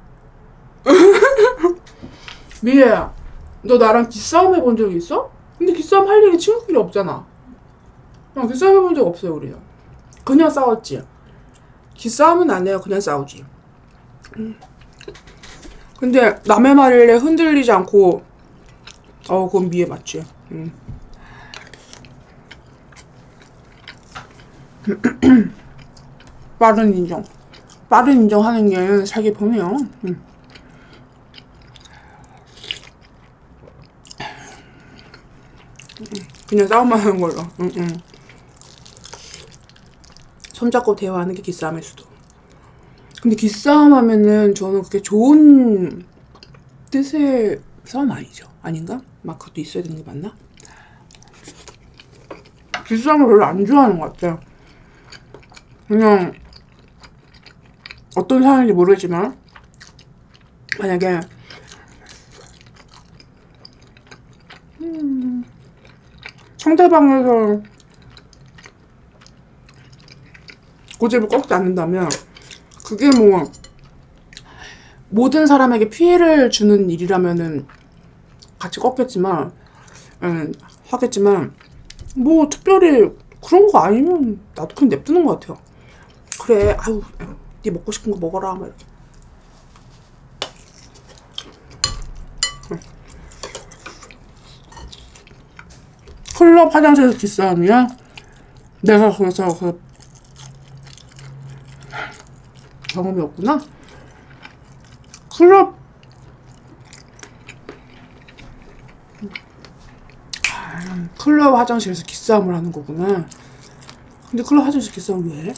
미애야, 너 나랑 기싸움 해본 적 있어? 근데 기싸움 할 일이 친구끼리 없잖아. 기싸움 해본 적 없어요, 우리는. 그냥 싸웠지. 기싸움은 안 해요, 그냥 싸우지. 근데 남의 말에 흔들리지 않고 그건 미애 맞지. 빠른 인정. 빠른 인정하는 게 자기 범이야. 그냥 싸움만 하는 걸로. 손잡고 대화하는 게 기싸움일 수도. 근데 기싸움 하면은 저는 그게 좋은 뜻의 싸움 아니죠? 아닌가? 막 그것도 있어야 되는 게 맞나? 기싸움을 별로 안 좋아하는 것 같아요. 그냥 어떤 상황인지 모르겠지만 만약에 상대방에서 고집을 꺾지 않는다면 그게 뭐 모든 사람에게 피해를 주는 일이라면은 같이 꺾겠지만 하겠지만 뭐 특별히 그런 거 아니면 나도 그냥 냅두는 것 같아요. 그래, 아유, 네 먹고 싶은 거 먹어라 막 이렇게. 클럽 화장실에서 기싸움이야? 내가 그래서 그 경험이 없구나? 클럽 화장실에서 기싸움을 하는 거구나. 근데 클럽 화장실 기싸움 왜 해?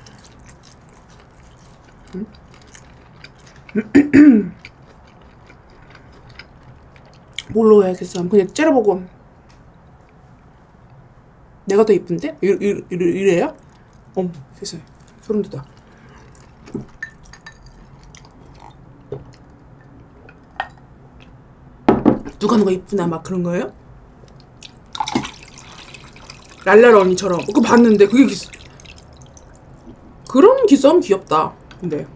응? 뭘로 해 기싸움? 그냥 째려보고 내가 더 이쁜데? 이래요? 세상에 소름 돋아. 누가 이쁘나 막 그런 거예요? 랄랄 언니처럼 그거 봤는데 그게 그런 기싸움 귀엽다. 근데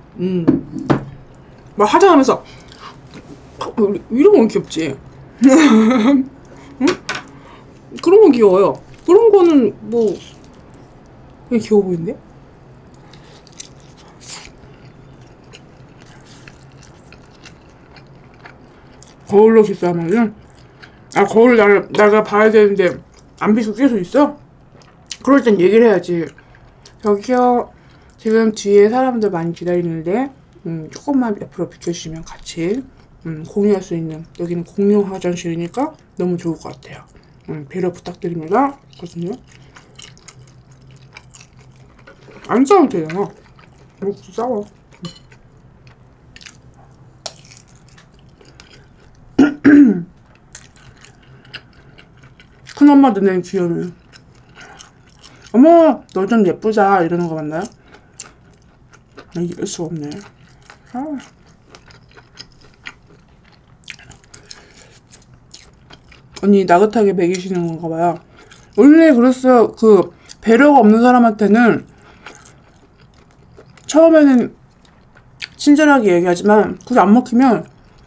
막 화장하면서 이런 건 귀엽지. 응? 그런 건 귀여워요. 그런 거는 뭐 그냥 귀여워 보이는데? 거울로 기싸움하면 거울 내가 봐야 되는데 안 비추고 계속 있어? 그럴 땐 얘기를 해야지. 저기요, 지금 뒤에 사람들 많이 기다리는데 조금만 옆으로 비켜주시면 같이 공유할 수 있는, 여기는 공용 화장실이니까 너무 좋을 것 같아요. 배려 부탁드립니다. 그렇군요. 안 싸워도 되잖아. 뭐 싸워. 큰엄마 눈에는 귀여워요. 어머, 너 좀 예쁘자 이러는 거 맞나요? 이럴 수가 없네. 언니 나긋하게 먹이시는 건가 봐요. 원래 그랬어요. 그 배려가 없는 사람한테는 처음에는 친절하게 얘기하지만 그게 안 먹히면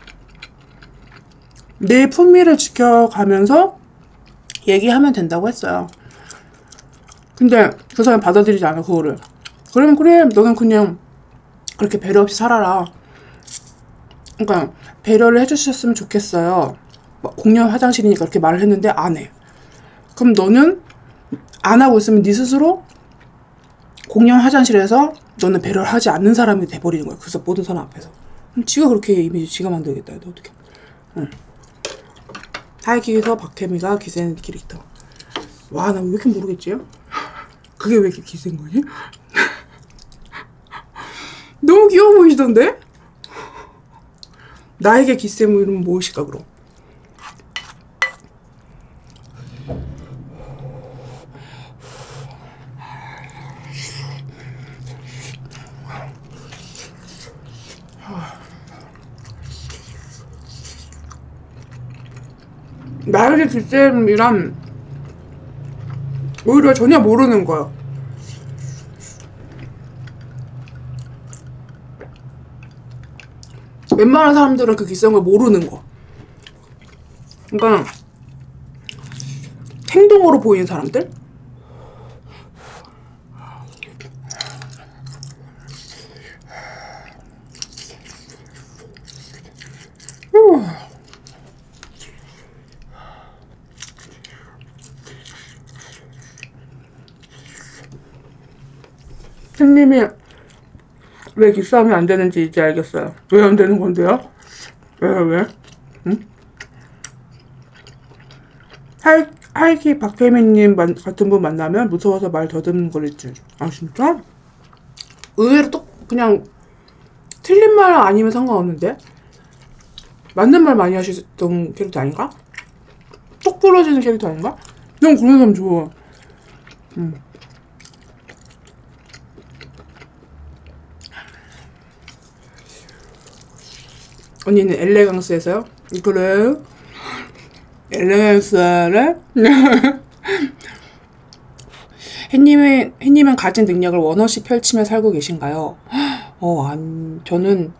내 품위를 지켜가면서 얘기하면 된다고 했어요. 근데 그 사람이 받아들이지 않아, 그거를. 그러면 그래, 너는 그냥 그렇게 배려 없이 살아라. 그러니까 배려를 해주셨으면 좋겠어요. 막 공용 화장실이니까 그렇게 말을 했는데 안 해. 그럼 너는 안 하고 있으면 네 스스로 공용 화장실에서 너는 배려를 하지 않는 사람이 돼버리는 거야. 그래서 모든 사람 앞에서. 그럼 지가 그렇게 이미지 지가 만들겠다. 너 어떻게? 응. 하이킥에서 박혜미가 기센 캐릭터. 와, 나 왜 이렇게 모르겠지? 그게 왜 이렇게 기센 거지? 너무 귀여워 보이시던데? 나에게 기센 이름은 무엇일까 그럼? 나에게 기센이란 오히려 전혀 모르는 거야. 웬만한 사람들은 그 기센 걸 모르는 거. 그러니까 행동으로 보이는 사람들? 햇님이 왜 기싸움이 안 되는지 이제 알겠어요. 왜 안 되는 건데요? 왜? 응? 하이키 박혜민님 같은 분 만나면 무서워서 말 더듬는 거릴 줄. 아, 진짜? 의외로 또 그냥 틀린 말 아니면 상관없는데? 맞는 말 많이 하시던 캐릭터 아닌가? 똑 부러지는 캐릭터 아닌가? 난 그런 사람 좋아. 언니는 엘레강스에서요? 그래? 엘레강스래? 햇님은 가진 능력을 원없이 펼치며 살고 계신가요? 저는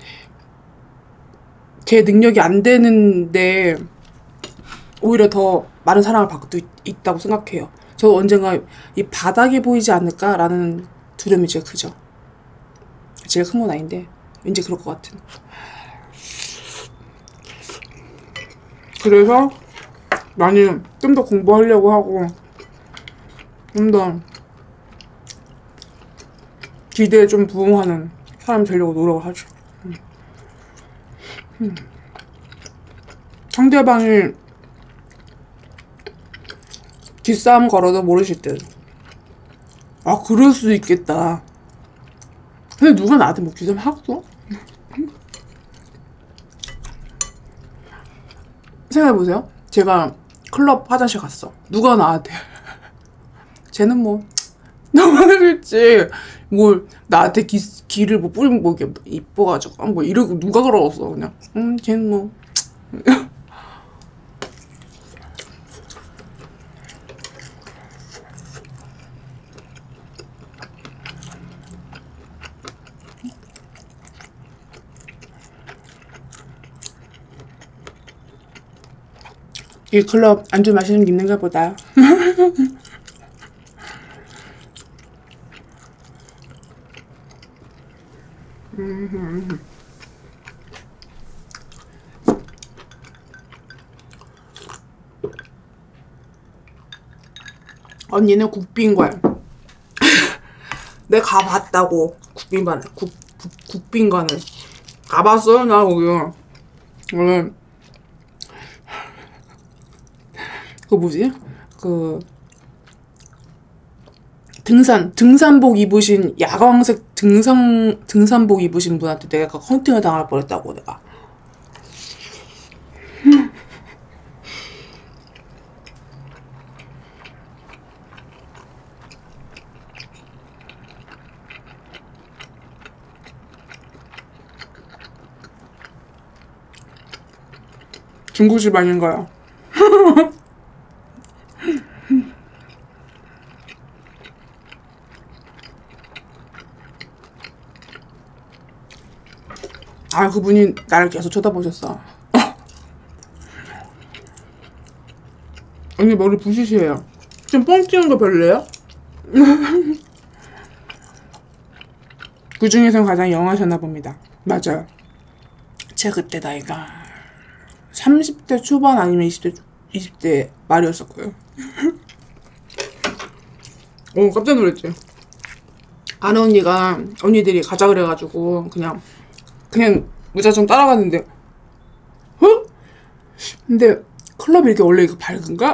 제 능력이 안 되는데 오히려 더 많은 사랑을 받고 있다고 생각해요. 저 언젠가 이 바닥이 보이지 않을까라는 두려움이 제일 크죠. 제일 큰 건 아닌데 왠지 그럴 것 같은. 그래서 많이 좀 더 공부하려고 하고 좀 더 기대에 좀 부응하는 사람 되려고 노력을 하죠. 상대방이 기싸움 걸어도 모르실 듯. 아, 그럴 수도 있겠다. 근데 누가 나한테 뭐 기싸움 하겠어? 생각해보세요. 제가 클럽 화장실 갔어. 누가 나한테 쟤는 뭐 너무하겠지. 뭘 나한테 기를 뭐 뿌리면 뭐 이게 이뻐가지고 뭐 이러고 누가 그러겠어. 그냥 쟤는 뭐 이 클럽 안주 마시는 게 있는가 보다. 언니는 국빈관. 내가 가봤다고. 국빈관을 가봤어요. 나 거기 원래 그 뭐지? 그 등산복 입으신 야광색 등산복 입으신 분한테 내가 헌팅을 당할 뻔했다고. 내가 중국집 아닌가요? 아, 그분이 나를 계속 쳐다보셨어. 언니 머리 부시시해요. 좀 뻥 튀는 거 별로예요? 그 중에서 가장 영하셨나 봅니다. 맞아요. 제가 그때 나이가 30대 초반 아니면 20대 말이었을 거예요. 오, 깜짝 놀랐지. 아는 언니가, 언니들이 가자 그래가지고 그냥 무작정 따라갔는데, 어? 근데 클럽이 이렇게 원래 이거 밝은가?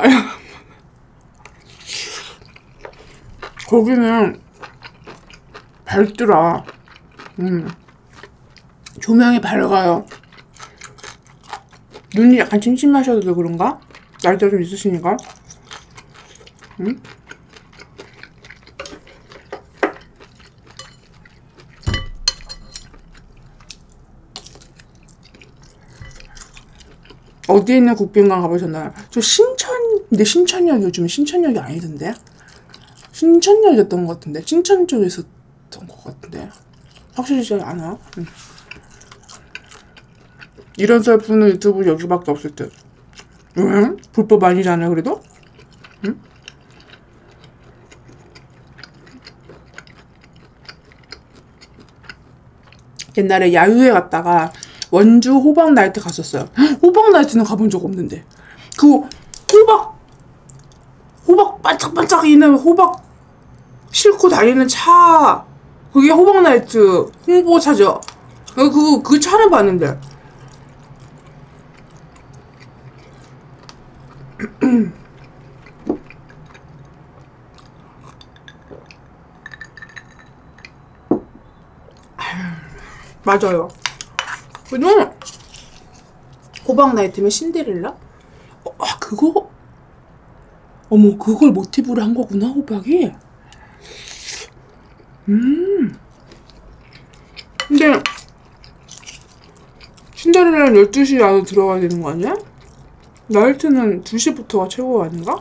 거기는 밝더라. 조명이 밝아요. 눈이 약간 침침하셔도 그런가? 나이가 좀 있으시니까. 응? 어디에 있는 국빈관 가보셨나요? 저 근데 신천역 요즘 신천역이 아니던데? 신천역이었던 것 같은데? 신천 쪽에 있었던 것 같은데? 확실히 잘 안 와? 응. 이런 썰프는 유튜브 여기밖에 없을 듯. 왜? 불법 아니잖아요, 그래도? 응? 옛날에 야유회 갔다가 원주 호박 나이트 갔었어요. 호박 나이트는 가본 적 없는데. 그 호박 반짝반짝 있는 호박 싣고 다니는 차, 그게 호박 나이트 홍보차죠. 그 차는 봤는데. 맞아요. 그죠? 호박 나이트면 신데렐라? 그거? 어머, 그걸 모티브로 한 거구나, 호박이. 근데 신데렐라는 12시 안에 들어가야 되는 거 아니야? 나이트는 2시부터가 최고 아닌가?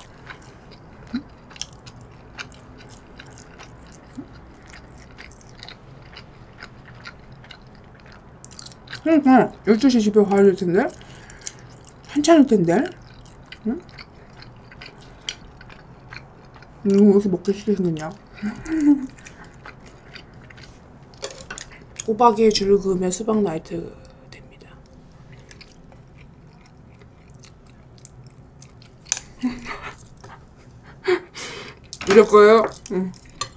그러니까 12시 집에 가야 될 텐데? 한참일 텐데? 응? 왜 이렇게 먹기 싫겠느냐? 호박에 줄 그으면 수박 나이트 됩니다. 이럴 거예요? 응.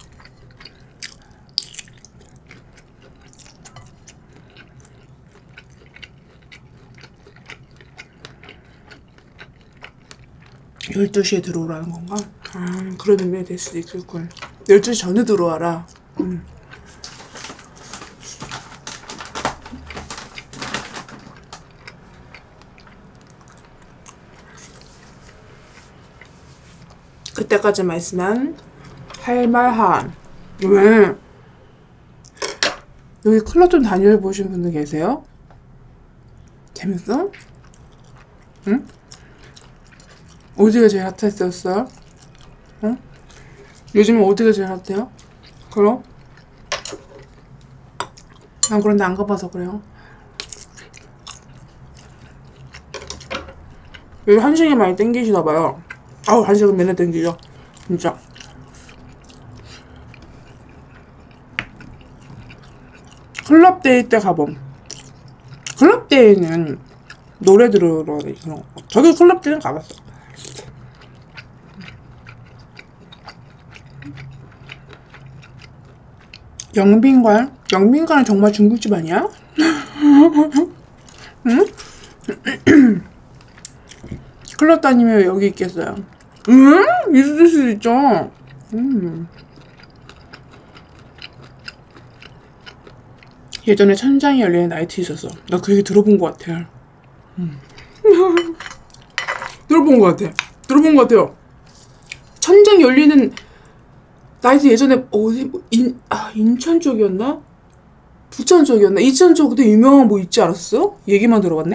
열두 시에 들어오라는 건가? 아, 그런 의미가 될 수도 있겠군. 12시 전에 들어와라. 그때까지 말씀한 할말한. 왜? 여기 클럽 좀 다녀보신 분들 계세요? 재밌어? 응? 어디가 제일 핫했었어요? 응? 요즘에 어디가 제일 핫해요? 그럼? 난 그런데 안 가봐서 그래요. 여기 한식이 많이 땡기시나봐요. 아우, 한식은 맨날 땡기죠. 진짜. 클럽데이 때 가봄. 클럽데이는 노래 들으러 다니는 거. 저도 클럽데이는 가봤어. 영빈관? 영빈관은 정말 중국집 아니야? 응? 클럽 다니면 여기 있겠어요. 응? 있을 수 있죠. 예전에 천장이 열리는 나이트 있었어. 나 그 얘기 들어본 것 같아. 들어본 것 같아. 들어본 것 같아요. 천장 열리는 나이트 예전에 어디 인천 쪽이었나? 부천 쪽이었나? 이천 쪽도 유명한 뭐 있지 않았어? 얘기만 들어봤네.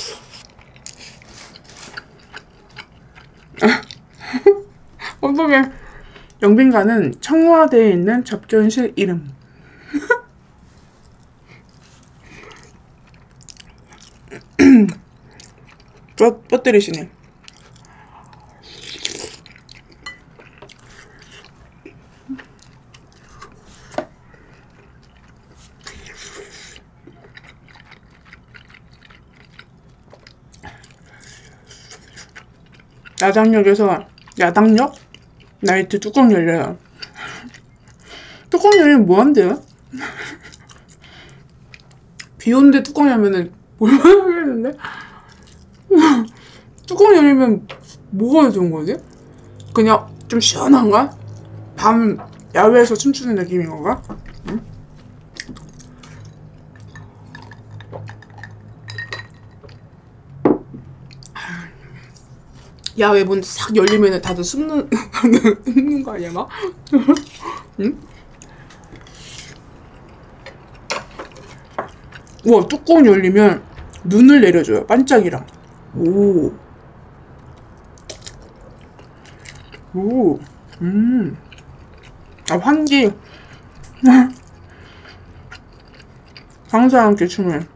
어떡해. 영빈관은 청와대에 있는 접견실 이름. 뻗들이시네. 야당역에서 야당역? 나이트 뚜껑 열려요. 뚜껑 열리면 뭐한대요? 비 오는데 뚜껑 열면은 뭘 하겠는데? 뚜껑 열리면 뭐가 좋은 거지? 그냥 좀 시원한가? 밤 야외에서 춤추는 느낌인 건가? 응? 야외 문 싹 열리면은 다들 숨는 거 아니야 막? 응? 우와, 뚜껑 열리면 눈을 내려줘요. 반짝이랑. 오. 오. 아, 환기. 상사와 함께 춤을.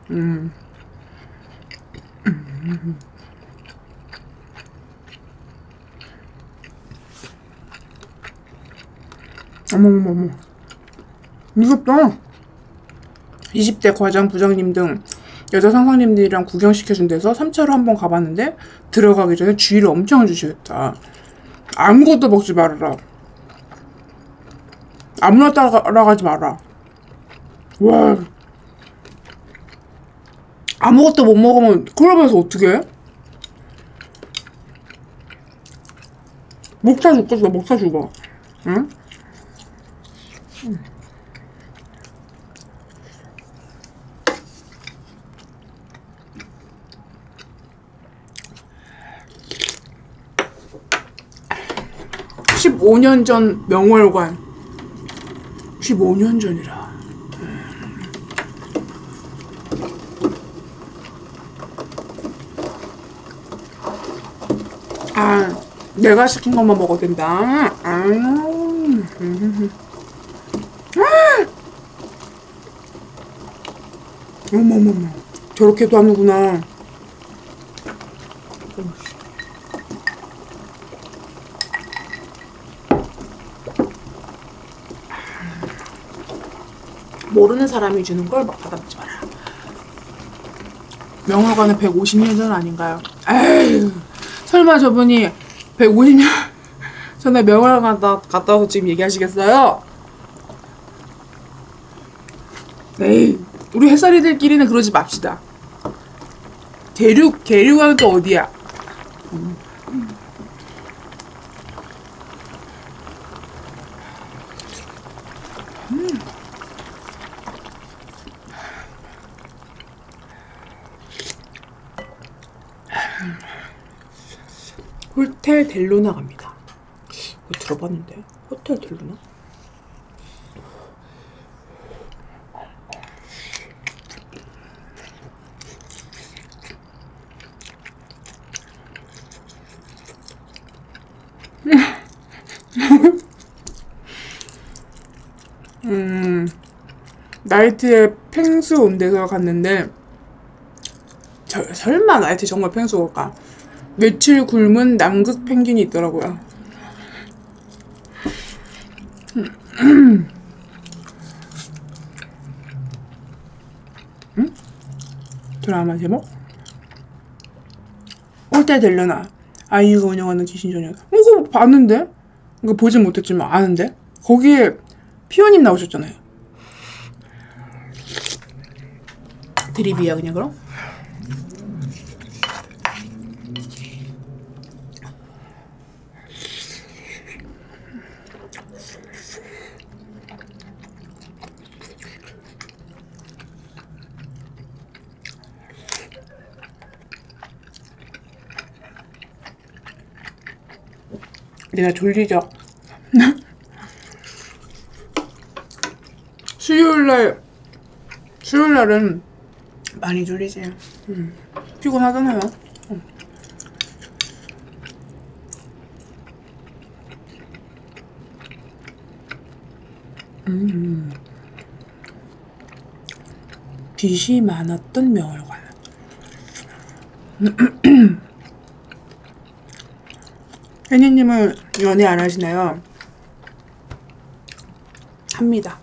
어머머머. 무섭다. 20대 과장 부장님 등 여자 상사님들이랑 구경시켜준 데서 3차로 한번 가봤는데 들어가기 전에 주의를 엄청 해주시겠다. 아무것도 먹지 말아라. 아무나 따라가지 마라. 와. 아무것도 못 먹으면 그러면서 어떡해? 목타 죽겠어. 목타 죽어. 응? (15년) 전 명월관. 15년 전이라. 아, 내가 시킨 것만 먹어도 된다. 어머머머, 저렇게도 하는구나. 모르는 사람이 주는 걸 막 받아먹지 마라. 명월관은 150년 전 아닌가요? 에휴, 설마 저분이 150년 전에 명월관 갔다 와서 지금 얘기하시겠어요? 에이, 우리 햇살이들끼리는 그러지 맙시다. 계류관은 또 어디야? 호텔 델루나 갑니다. 이거 들어봤는데? 호텔 델루나? 나이트에 펭수 온 데서 갔는데 설마 나이트 정말 펭수 올까? 며칠 굶은 남극 펭귄이 있더라고요. 응? 드라마 제목? 호텔 델루나. 아이유가 운영하는 귀신소녀. 그거 봤는데? 이거 보진 못했지만 아는데? 거기에 피오님 나오셨잖아요. 드립이야 그냥 그럼? 내가 졸리죠? 수요일날은 많이 졸리지. 피곤하잖아요. 빚이 많았던 명을 관람. 혜니님은 연애 안 하시나요? 합니다.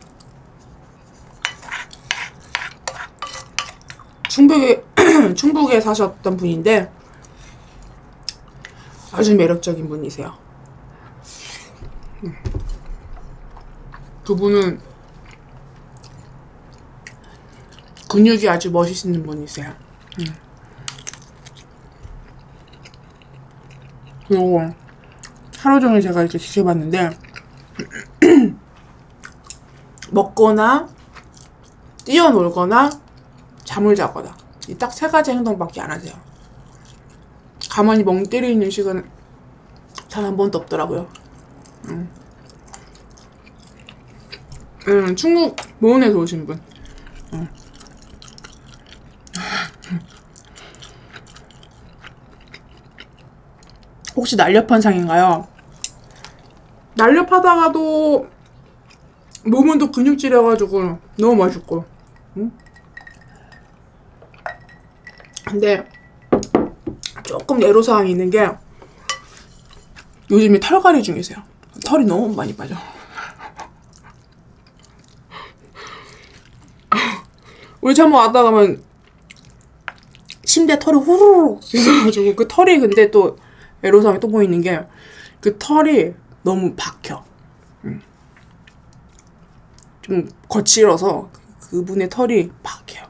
충북에 사셨던 분인데 아주 매력적인 분이세요. 그분은 근육이 아주 멋있는 분이세요. 그리고 하루 종일 제가 이렇게 지켜봤는데 먹거나 뛰어놀거나 잠을 자거나 이 딱 세 가지 행동밖에 안 하세요. 가만히 멍 때려 있는 시간은 단 한 번도 없더라고요. 충북 모원에서 오신 분. 혹시 날렵한 상인가요? 날렵하다가도 몸은 또 근육질해가지고 너무 맛있고. 근데 조금 애로사항이 있는 게 요즘에 털갈이 중이세요. 털이 너무 많이 빠져. 우리 잠깐 왔다 가면 침대 털이 후루룩 있어가지고 그 털이 근데 또 애로사항이 또 보이는 게 그 털이 너무 박혀. 좀 거칠어서 그분의 털이 박혀요.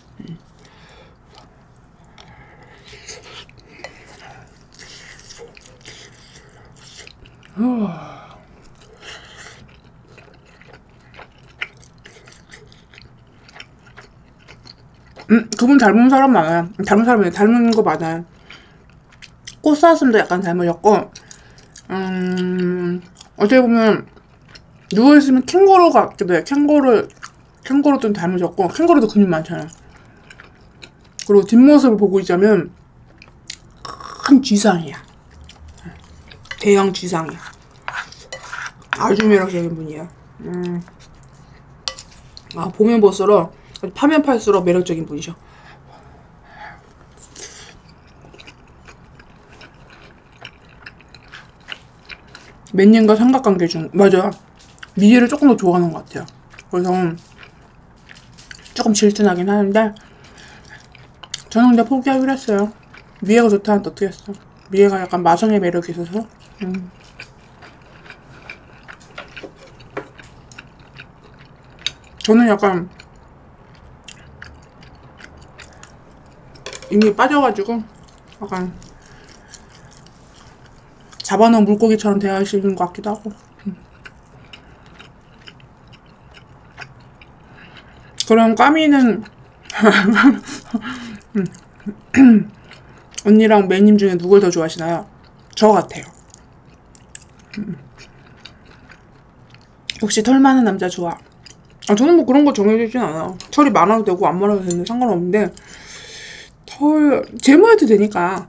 그분 닮은 사람 많아요. 닮은 거 많아요. 꽃사슴도 약간 닮으셨고, 어떻게 보면 누워있으면 캥거루 같기도 해요. 캥거루 좀 닮으셨고, 캥거루도 근육 많잖아요. 그리고 뒷모습을 보고 있자면 큰 쥐상이야. 대형 쥐상이야. 아주 매력적인 분이에요. 보면 볼수록, 파면 팔수록 매력적인 분이셔. 맨님과 삼각관계 중, 맞아. 미애를 조금 더 좋아하는 것 같아요. 그래서 조금 질투나긴 하는데 저는 근데 포기하기로 했어요. 미애가 좋다는데 어떻게 했어. 미애가 약간 마성의 매력이 있어서. 저는 약간 이미 빠져가지고 약간 잡아놓은 물고기처럼 대하시는 것 같기도 하고. 그럼 까미는 언니랑 매님 중에 누굴 더 좋아하시나요? 저 같아요. 혹시 털 많은 남자 좋아? 저는 뭐 그런 거 정해지진 않아요. 털이 많아도 되고 안 많아도 되는 상관없는데 털 제모해도 되니까.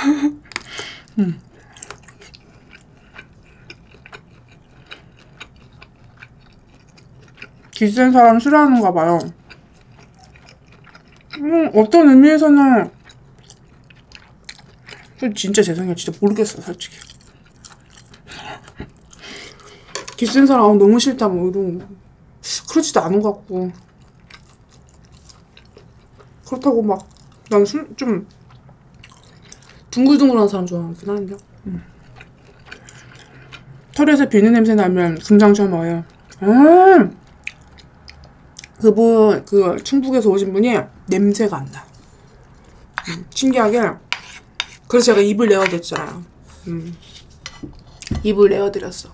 기센 사람 싫어하는가 봐요. 어떤 의미에서는 진짜 죄송해요. 진짜 모르겠어 솔직히. 기센 사람 너무 싫다 뭐 이런 그렇지도 않은 것 같고. 그렇다고 막 난 좀 둥글둥글한 사람 좋아하긴 하는데. 털에서 비누 냄새 나면 금상첨 뭐예요? 그분 충북에서 오신 분이 냄새가 안 나. 신기하게. 그래서 제가 입을 내어드렸잖아요. 입을 내어드렸어.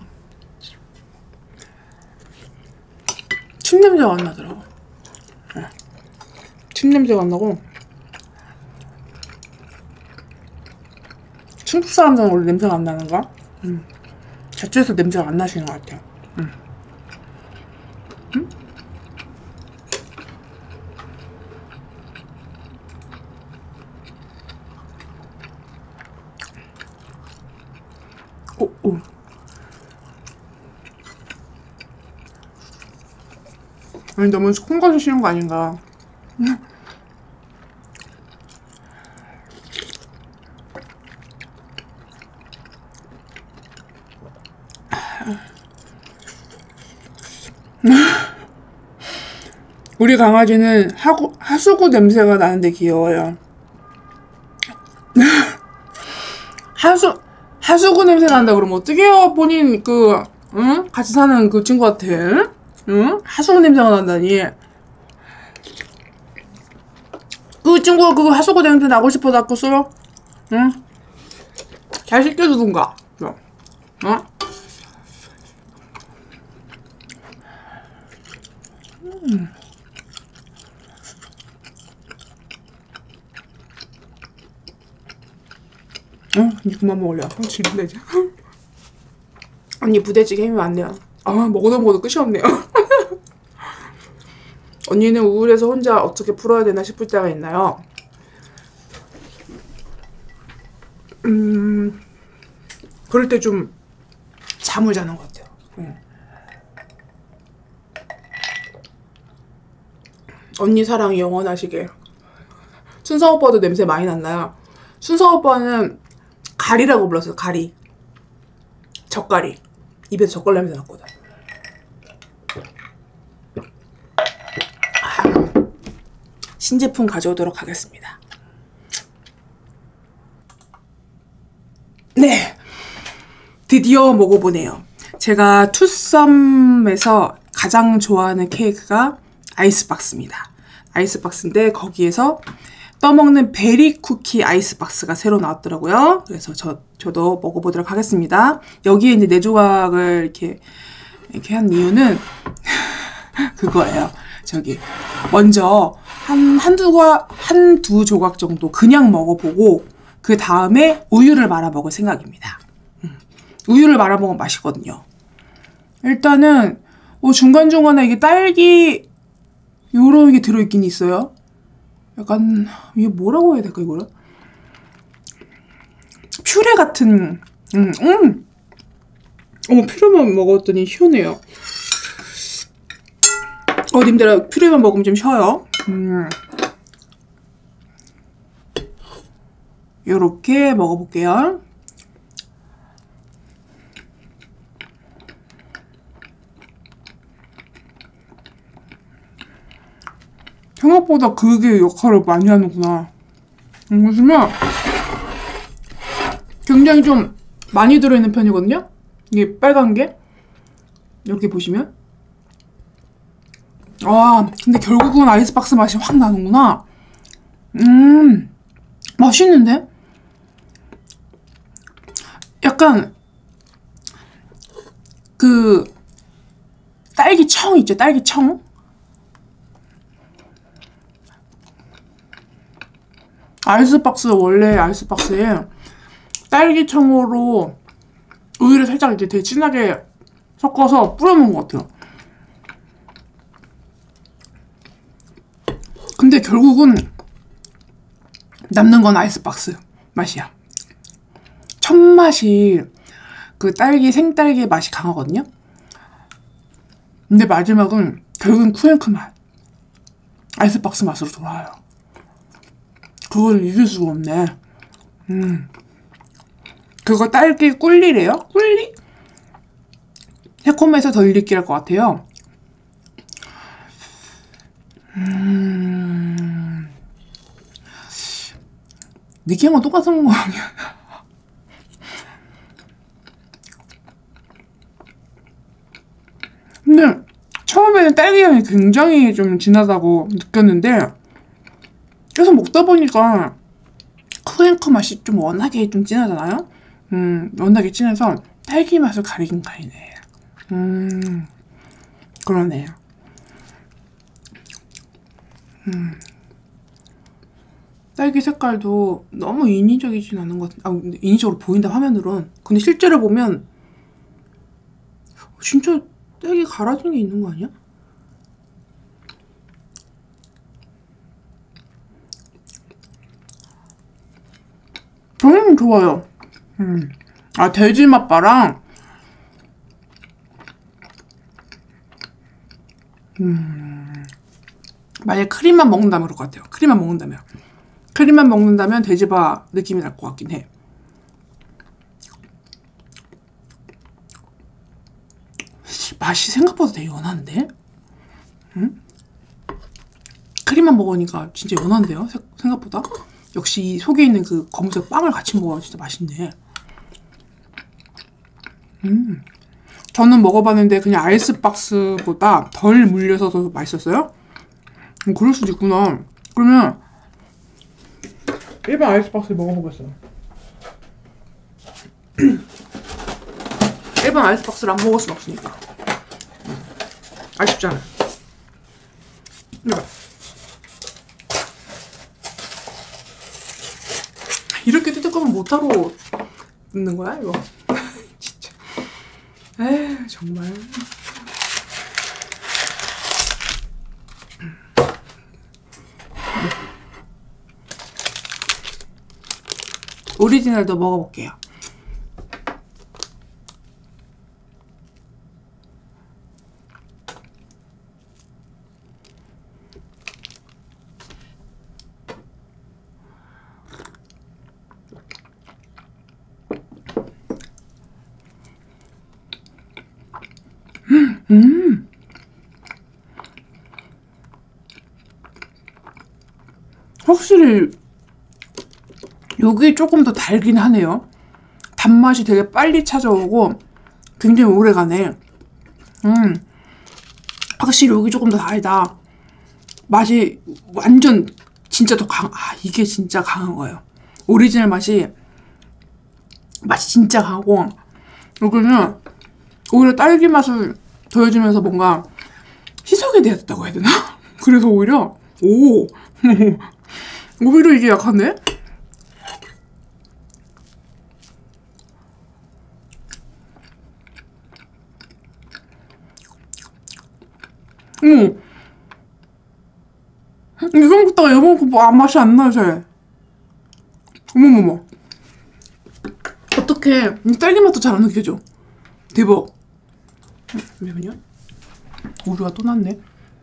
침 냄새가 안 나더라고. 침 냄새가 안 나고. 충북 사람들은 원래 냄새가 안 나는가? 자취해서 냄새가 안 나시는 것 같아요. 오. 아니, 너무 큰 거 드시는 거 아닌가. 우리 강아지는 하수구 냄새가 나는데 귀여워요. 하수구 냄새 난다 그러면 어떡해요? 본인 응? 같이 사는 그 친구한테, 응? 하수구 냄새가 난다니. 그 친구가 그 하수구 냄새 나고 싶어 놨겠어요? 응? 잘 씻겨주든가. 어? 이제 그만 먹을래요. 질린다 이제. 언니 부대찌개 힘이 많네요. 먹어도 끝이 없네요. 언니는 우울해서 혼자 어떻게 풀어야 되나 싶을 때가 있나요? 그럴 때 좀 잠을 자는 것 같아요. 언니 사랑이 영원하시게. 순성 오빠도 냄새 많이 났나요? 순성 오빠는 가리라고 불렀어요. 가리. 젓가리. 입에서 젓갈 냄새 났거든. 신제품 가져오도록 하겠습니다. 네, 드디어 먹어보네요. 제가 투썸에서 가장 좋아하는 케이크가 아이스박스입니다. 아이스박스인데 거기에서 떠먹는 베리 쿠키 아이스박스가 새로 나왔더라고요. 그래서 저도 먹어보도록 하겠습니다. 여기에 이제 4조각을 이렇게 한 이유는 그거예요. 먼저 한두 조각 정도 그냥 먹어보고 그 다음에 우유를 말아 먹을 생각입니다. 우유를 말아 먹으면 맛있거든요. 일단은 중간중간에 이게 딸기 요런 게 들어있긴 있어요. 약간 이게 뭐라고 해야 될까 이거를? 퓨레 같은 퓨레만 먹었더니 시원해요. 님들아 퓨레만 먹으면 좀 쉬어요. 요렇게 먹어볼게요. 생각보다 그게 역할을 많이 하는구나. 보시면 굉장히 좀 많이 들어있는 편이거든요. 이게 빨간 게 이렇게 보시면 근데 결국은 아이스박스 맛이 확 나는구나. 맛있는데? 약간 그 딸기청 있죠? 딸기청? 원래 아이스박스에 딸기청으로 우유를 살짝 이렇게 되게 진하게 섞어서 뿌려놓은 것 같아요. 근데 결국은 남는 건 아이스박스 맛이야. 첫 맛이 그 생딸기의 맛이 강하거든요. 근데 마지막은 결국은 쿠앤크 맛. 아이스박스 맛으로 돌아와요. 그걸 이길 수가 없네. 그거 딸기 꿀리래요? 꿀리? 새콤해서 덜 느끼할 것 같아요. 느끼한 건 똑같은 거 아니야? 근데 처음에는 딸기 향이 굉장히 좀 진하다고 느꼈는데 계속 먹다 보니까 쿠앤크 맛이 좀 워낙에 좀 진하잖아요? 워낙에 진해서 딸기 맛을 가리긴 가리네. 그러네요. 딸기 색깔도 너무 인위적이진 않은 것 같아. 인위적으로 보인다 화면으론. 근데 실제로 보면 진짜 딸기 갈아진 게 있는 거 아니야? 좋아요. 돼지 맛바랑 만약에 크림만 먹는다면 그럴 것 같아요. 크림만 먹는다면 돼지바 느낌이 날 것 같긴 해. 맛이 생각보다 되게 연한데? 응? 크림만 먹으니까 진짜 연한데요? 생각보다? 역시 이 속에 있는 그 검은색 빵을 같이 먹어야 진짜 맛있네. 저는 먹어봤는데 그냥 아이스박스보다 덜 물려서 더 맛있었어요? 그럴 수도 있구나. 그러면 일반 아이스박스 먹어보겠어요. 일반 아이스박스를 안 먹을 순 없으니까. 아쉽잖아. 이렇게 뜯을 거면 못하러 넣는 거야 이거? 진짜. 에휴 정말. 오리지널도 먹어볼게요. 확실히 여기 조금 더 달긴 하네요. 단맛이 되게 빨리 찾아오고 굉장히 오래가네. 확실히 여기 조금 더 달다. 맛이 완전 진짜 더 이게 진짜 강한 거예요. 오리지널 맛이 진짜 강하고 여기는 오히려 딸기 맛을 더해주면서 뭔가 희석이 되었다고 해야 되나? 그래서 오히려 오히려 이게 약한데? 이거 먹다가 이거 먹고 맛이 안 나요, 잘. 어머머머. 어떡해. 딸기 맛도 잘 안 느껴져. 대박. 잠시만요. 우유가 또 났네.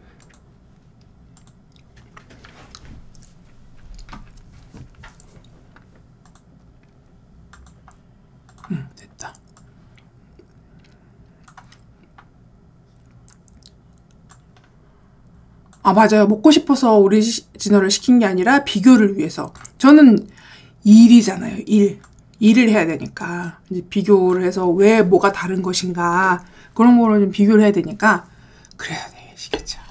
됐다. 아, 맞아요. 먹고 싶어서 오리지널을 시킨 게 아니라 비교를 위해서. 저는 일이잖아요. 일을 해야 되니까. 이제 비교를 해서 왜 뭐가 다른 것인가. 그런 거를 좀 비교를 해야 되니까. 그래야 되시겠죠.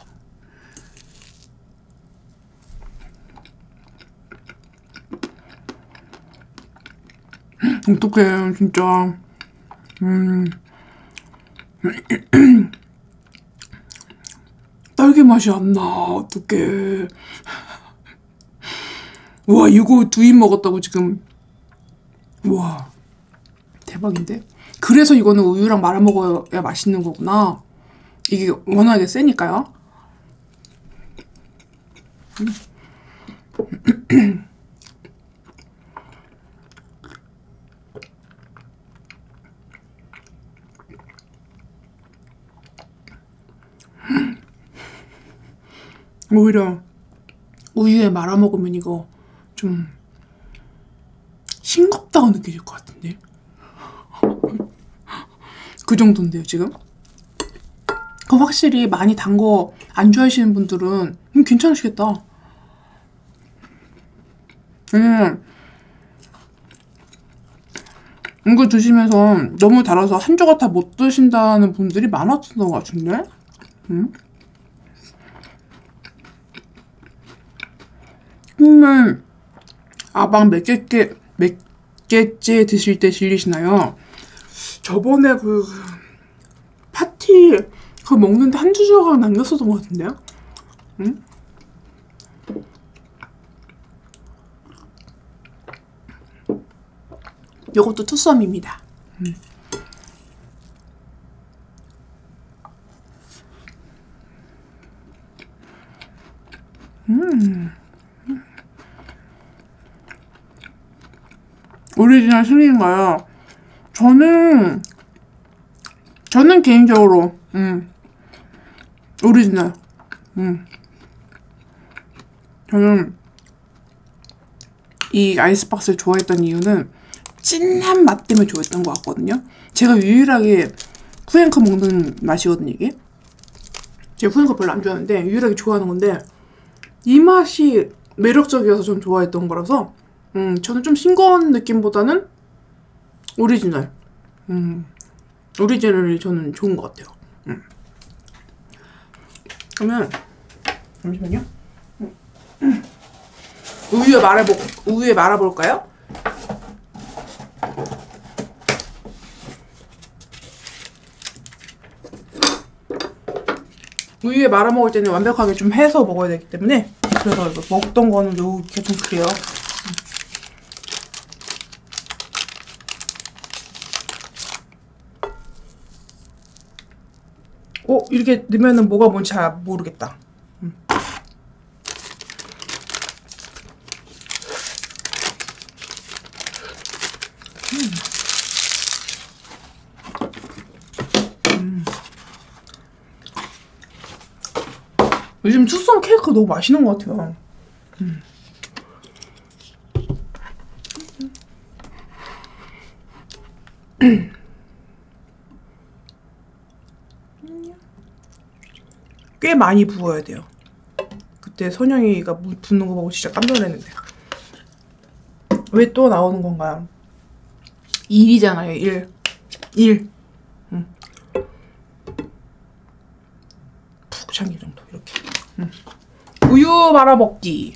어떡해, 진짜. 딸기 맛이 안 나. 어떡해. 와, 이거 두 입 먹었다고 지금. 와, 대박인데? 그래서 이거는 우유랑 말아 먹어야 맛있는 거구나. 이게 워낙에 세니까요. 오히려 우유에 말아 먹으면 이거 좀 싱겁다고 느껴질 것 같은데. 그 정도인데요 지금. 확실히 많이 단 거 안 좋아하시는 분들은 괜찮으시겠다. 이거 드시면서 너무 달아서 한 조각 다 못 드신다는 분들이 많았던 것 같은데. 아방 몇 개째 드실 때 질리시나요? 저번에 그 파티 그거 먹는데 한두 조각 남겼었던 것 같은데요? 요것도 투썸입니다. 오리지널 순위인가요? 저는 개인적으로 오리지널. 저는 이 아이스박스를 좋아했던 이유는 진한 맛 때문에 좋아했던 것 같거든요. 제가 유일하게 후앤커 먹는 맛이거든요, 이게. 제가 후앤커 별로 안 좋아하는데 유일하게 좋아하는 건데 이 맛이 매력적이어서 전 좋아했던 거라서 저는 좀 싱거운 느낌보다는 오리지널. 오리지널이 저는 좋은 것 같아요. 그러면 잠시만요. 우유에 말아볼까요? 우유에 말아 먹을 때는 완벽하게 좀 해서 먹어야 되기 때문에 그래서 이거 먹던 거는 이렇게 좀 그래요. 이렇게 넣으면은 뭐가 뭔지 잘 모르겠다. 요즘 투썸 케이크가 너무 맛있는 것 같아요. 꽤 많이 부어야 돼요. 그때 선영이가 붓는 거 보고 진짜 깜짝 놀랐는데. 왜 또 나오는 건가요? 1이잖아요, 1. 푹 잠길 정도, 이렇게. 우유 말아 먹기.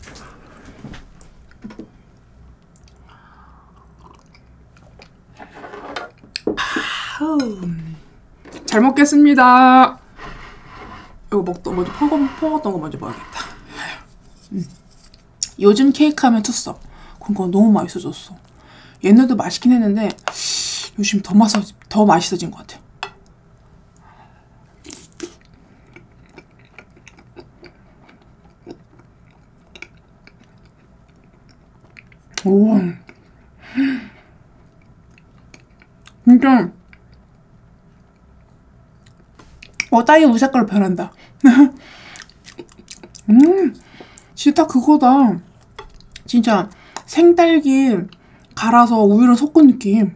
잘 먹겠습니다. 이거 먼저 퍼먹었던 거 먼저 먹어야겠다. 요즘 케이크 하면 투썸. 그건 너무 맛있어졌어. 옛날도 맛있긴 했는데 요즘 더 맛있어진 것 같아. 오, 진짜 딸기 우유 색깔로 변한다. 진짜 그거다. 진짜 생딸기 갈아서 우유랑 섞은 느낌.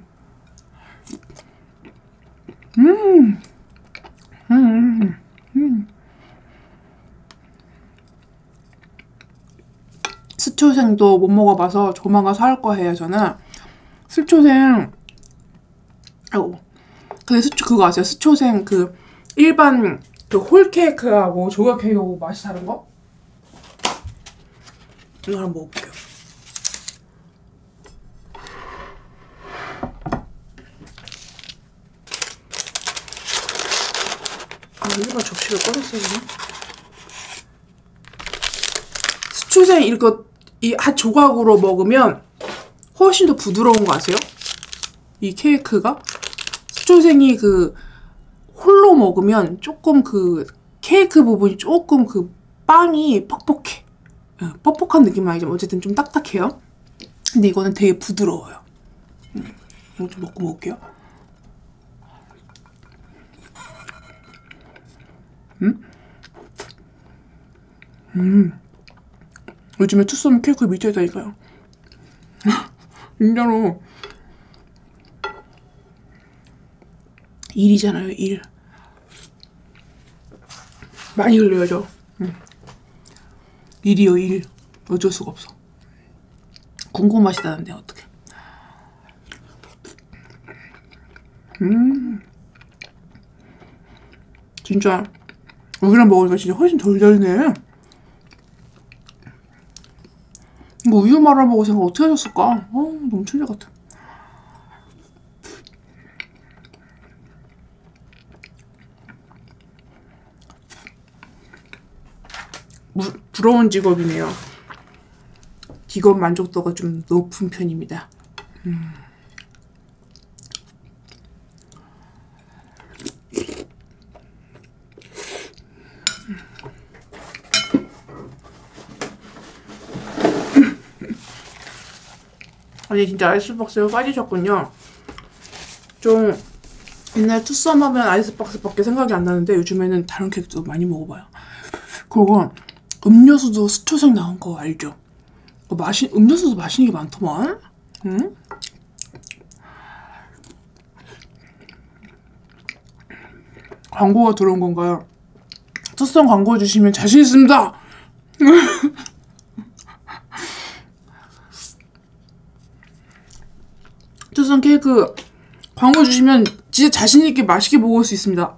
스초생도 못 먹어봐서 조만간 사올 거예요. 저는 스초생 근데 그거 아세요? 스초생 그 일반 그 홀 케이크하고 조각 케이크하고 맛이 다른 거? 이거 한번 먹어볼게요. 일반 접시를 꺼냈어야 되나? 스초생 이거 이 한 조각으로 먹으면 훨씬 더 부드러운 거 아세요? 이 케이크가 스초생이 그 홀로 먹으면 조금 그 케이크 부분이 조금 그 빵이 퍽퍽해. 퍽퍽한 느낌은 아니지만 어쨌든 좀 딱딱해요. 근데 이거는 되게 부드러워요. 이거 좀 먹고 먹을게요. 요즘에 투썸 케이크 미쳐있다니까요. 진짜로 1이잖아요, 1. 많이 흘려야죠. 1이요, 1. 어쩔 수가 없어. 군고 맛이 나는데 어떡해. 진짜 우유랑 먹으니까 진짜 훨씬 덜 달네. 이거 우유 말아 먹을 생각 어떻게 하셨을까? 너무 천재 같아. 부러운 직업이네요. 직업 만족도가 좀 높은 편입니다. 아니 진짜 아이스박스에 빠지셨군요. 좀 옛날 투썸 하면 아이스박스밖에 생각이 안 나는데 요즘에는 다른 케이크도 많이 먹어봐요. 그리고 음료수도 수초색 나온 거 알죠? 음료수도 맛있는 게 많더만. 응? 광고가 들어온 건가요? 투썸 광고 주시면 자신 있습니다. 투썸 케이크 광고 주시면 진짜 자신 있게 맛있게 먹을 수 있습니다.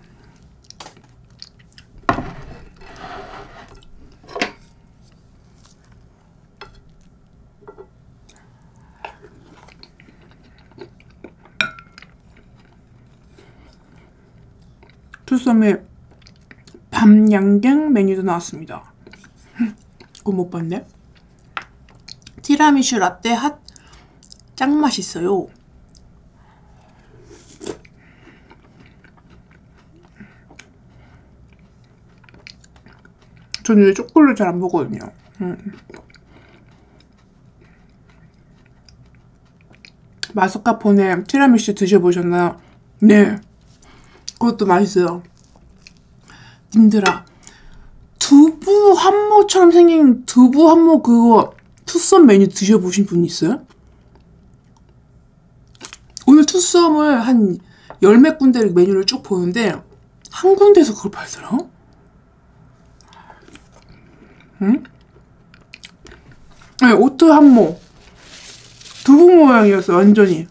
투썸의 밤양갱 메뉴도 나왔습니다. 그거 못 봤네. 티라미슈 라떼 핫 짱 맛있어요. 저는 왜 초콜릿 잘 안 먹거든요. 마스카포네 티라미슈 드셔보셨나요? 네. 그것도 맛있어요. 님들아, 두부 한모처럼 생긴 두부 한모 그거 투썸 메뉴 드셔보신 분 있어요? 오늘 투썸을 한 열 몇 군데 메뉴를 쭉 보는데 한 군데에서 그걸 팔더라? 응? 네, 오트 한모 두부 모양이었어 완전히.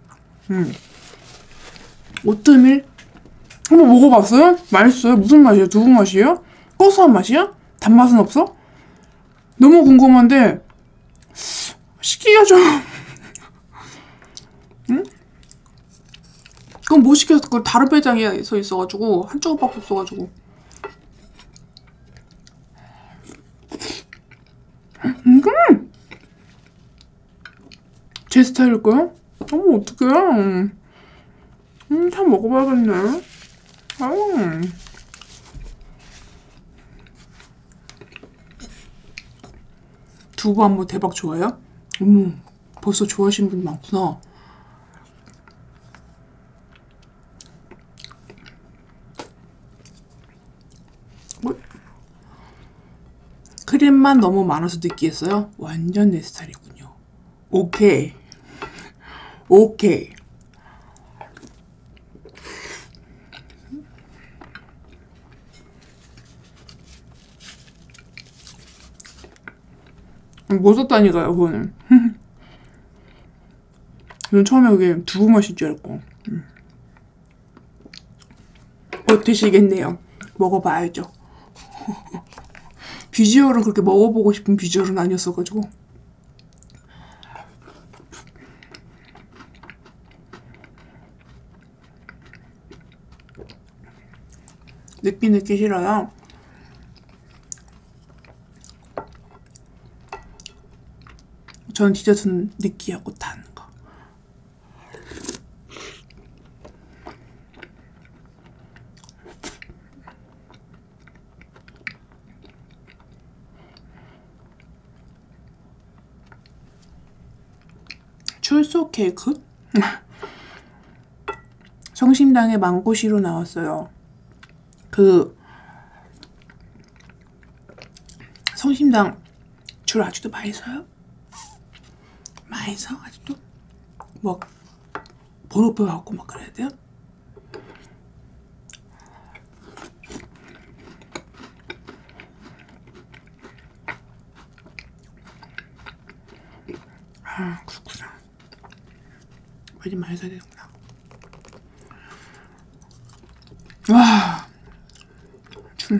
오트밀 한번 먹어봤어요? 맛있어요? 무슨 맛이에요? 두부 맛이에요? 고소한 맛이야? 단맛은 없어? 너무 궁금한데 시키기가 좀 응? 그건 못 시켜서 그걸 다른 매장에 서 있어가지고 한쪽밖에 없어가지고 제 스타일일까요? 어머 어떡해. 참 먹어봐야겠네. 두부 한번 대박 좋아요? 벌써 좋아하시는 분 많구나. 크림만 너무 많아서 느끼했어요? 완전 내 스타일이군요. 오케이. 오케이. 못 썼다니까요, 그거는. 저는 처음에 그게 두부 맛일 줄 알고. 어떠시겠네요? 먹어봐야죠. 비주얼은 그렇게 먹어보고 싶은 비주얼은 아니었어가지고. 느끼 싫어요. 전 디저트는 느끼하고 단 거. 출소 케이크? 성심당에 망고시로 나왔어요. 그 성심당 줄 아직도 많이 서요? 많이 서? 아직도? 뭐 번호표 갖고 막 그래야 돼요? 아 그렇구나. 빨리 많이 사야 되는구나. 와 줄.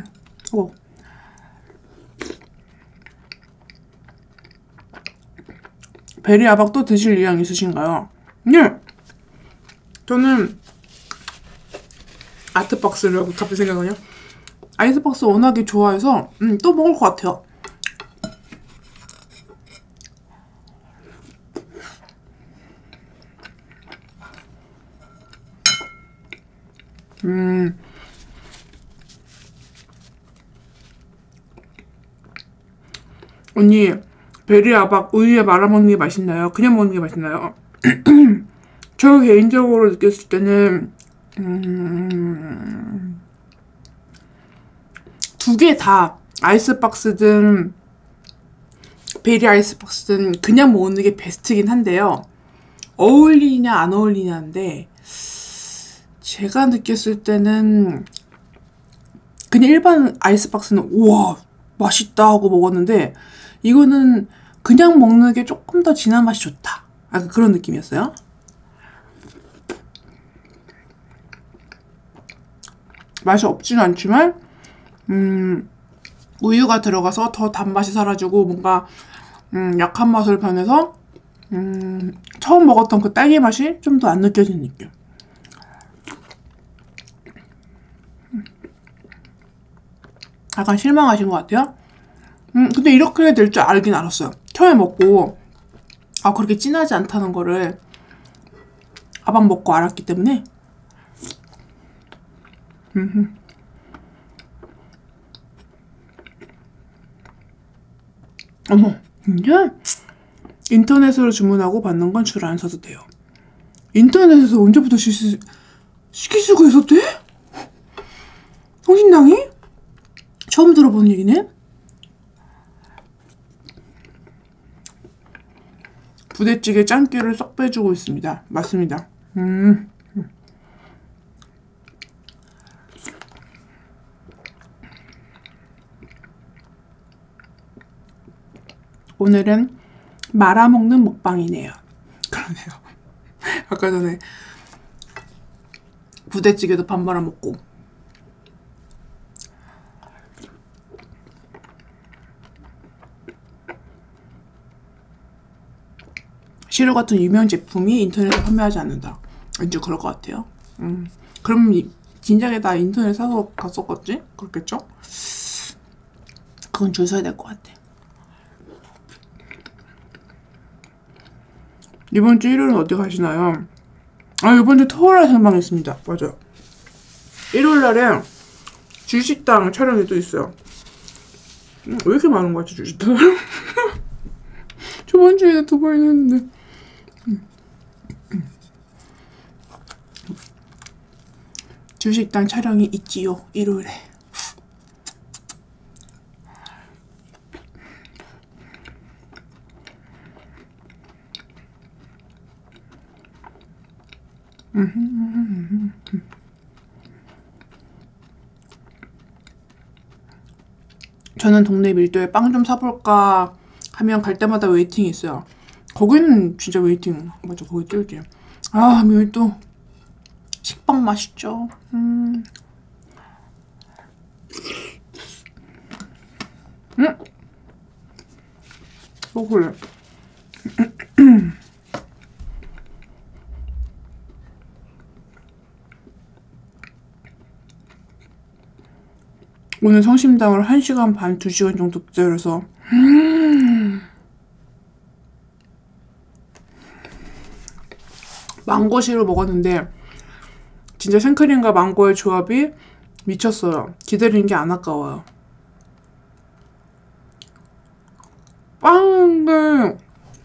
베리 아박 또 드실 의향 있으신가요? 네! 저는 아트박스를 갑자기 생각하냐? 아이스박스 워낙에 좋아해서 또 먹을 것 같아요. 언니 베리 아박 우유에 말아먹는 게 맛있나요? 그냥 먹는 게 맛있나요? 저 개인적으로 느꼈을 때는 두 개 다 아이스박스든 베리 아이스박스든 그냥 먹는 게 베스트긴 한데요. 어울리냐 안 어울리냐인데 제가 느꼈을 때는 그냥 일반 아이스박스는 우와 맛있다 하고 먹었는데 이거는 그냥 먹는 게 조금 더 진한 맛이 좋다. 약간 그런 느낌이었어요. 맛이 없지는 않지만 우유가 들어가서 더 단맛이 사라지고 뭔가 약한 맛으로 변해서 처음 먹었던 그 딸기 맛이 좀 더 안 느껴지는 느낌. 약간 실망하신 것 같아요. 근데 이렇게 될 줄 알긴 알았어요. 처음에 먹고 그렇게 진하지 않다는 거를 아방 먹고 알았기 때문에. 어머, 근데 인터넷으로 주문하고 받는 건 줄 안 서도 돼요. 인터넷에서 언제부터 시킬 수가 있었대? 성심당이? 처음 들어본 얘기네? 부대찌개 짠기를 쏙 빼주고 있습니다. 맞습니다. 오늘은 말아먹는 먹방이네요. 그러네요. 아까 전에 부대찌개도 밥 말아먹고. 시루 같은 유명 제품이 인터넷에 판매하지 않는다. 왠지 그럴 것 같아요. 그럼 진작에 나 인터넷 사서 갔었겠지? 그렇겠죠? 그건 줄 서야 될 것 같아. 이번 주 일요일은 어디 가시나요? 이번 주 토요일에 생방했습니다. 맞아요. 일요일날에 주식당 촬영이 또 있어요. 왜 이렇게 많은 거 같지, 주식당? 저번 주에 2번 했는데. 주식당 촬영이 있지요, 일요일에. 저는 동네 밀도에 빵 좀 사볼까 하면 갈 때마다 웨이팅이 있어요. 거기는 진짜 웨이팅. 맞아, 거기 쫄지. 밀도. 식빵 맛있죠. 그래. 오늘 성심당을 1시간 반, 2시간 정도 기다려서 망고시를 먹었는데 진짜 생크림과 망고의 조합이 미쳤어요. 기다리는 게 안 아까워요. 빵을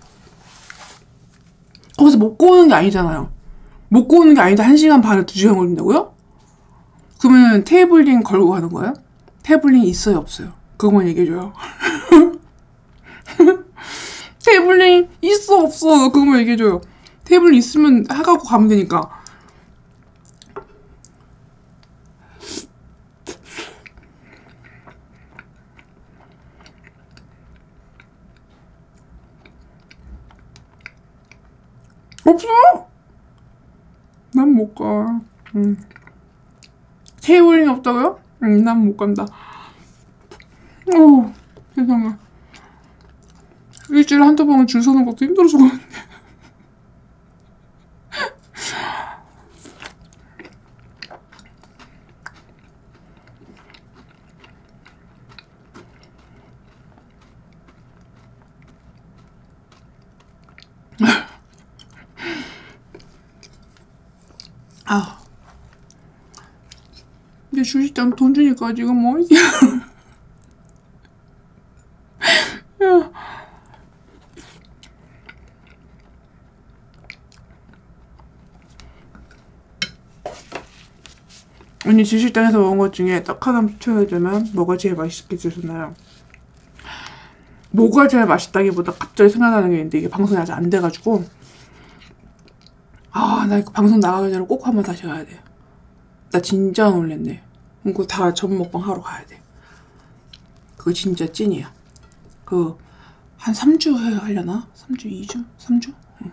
거기서 먹고 오는 게 아니잖아요. 먹고 오는 게 아닌데 1시간 반에 2시간 걸린다고요? 그러면 테이블링 걸고 가는 거예요? 테이블링 있어요, 없어요? 그것만 얘기해줘요. 테이블링 있어, 없어? 그것만 얘기해줘요. 테이블링 있으면 해갖고 가면 되니까. 없어! 난 못 가. 테이블링 없다고요? 난 못 간다. 세상에. 일주일에 한두 번은 줄 서는 것도 힘들어 죽었는데. 이제 주식당 돈 주니까 지금 뭐 이게. 언니 지식당에서 먹은 것 중에 딱 하나 추천해주면 뭐가 제일 맛있게 드셨나요? 뭐가 제일 맛있다기보다 갑자기 생각나는 게 있는데 이게 방송이 아직 안 돼가지고 아, 나 이거 방송 나가기 전에 꼭 한번 다시 가야 돼. 나 진짜 놀랬네. 이거 다 전 먹방 하러 가야 돼. 그거 진짜 찐이야. 한 3주 하려나? 3주? 2주? 3주? 응.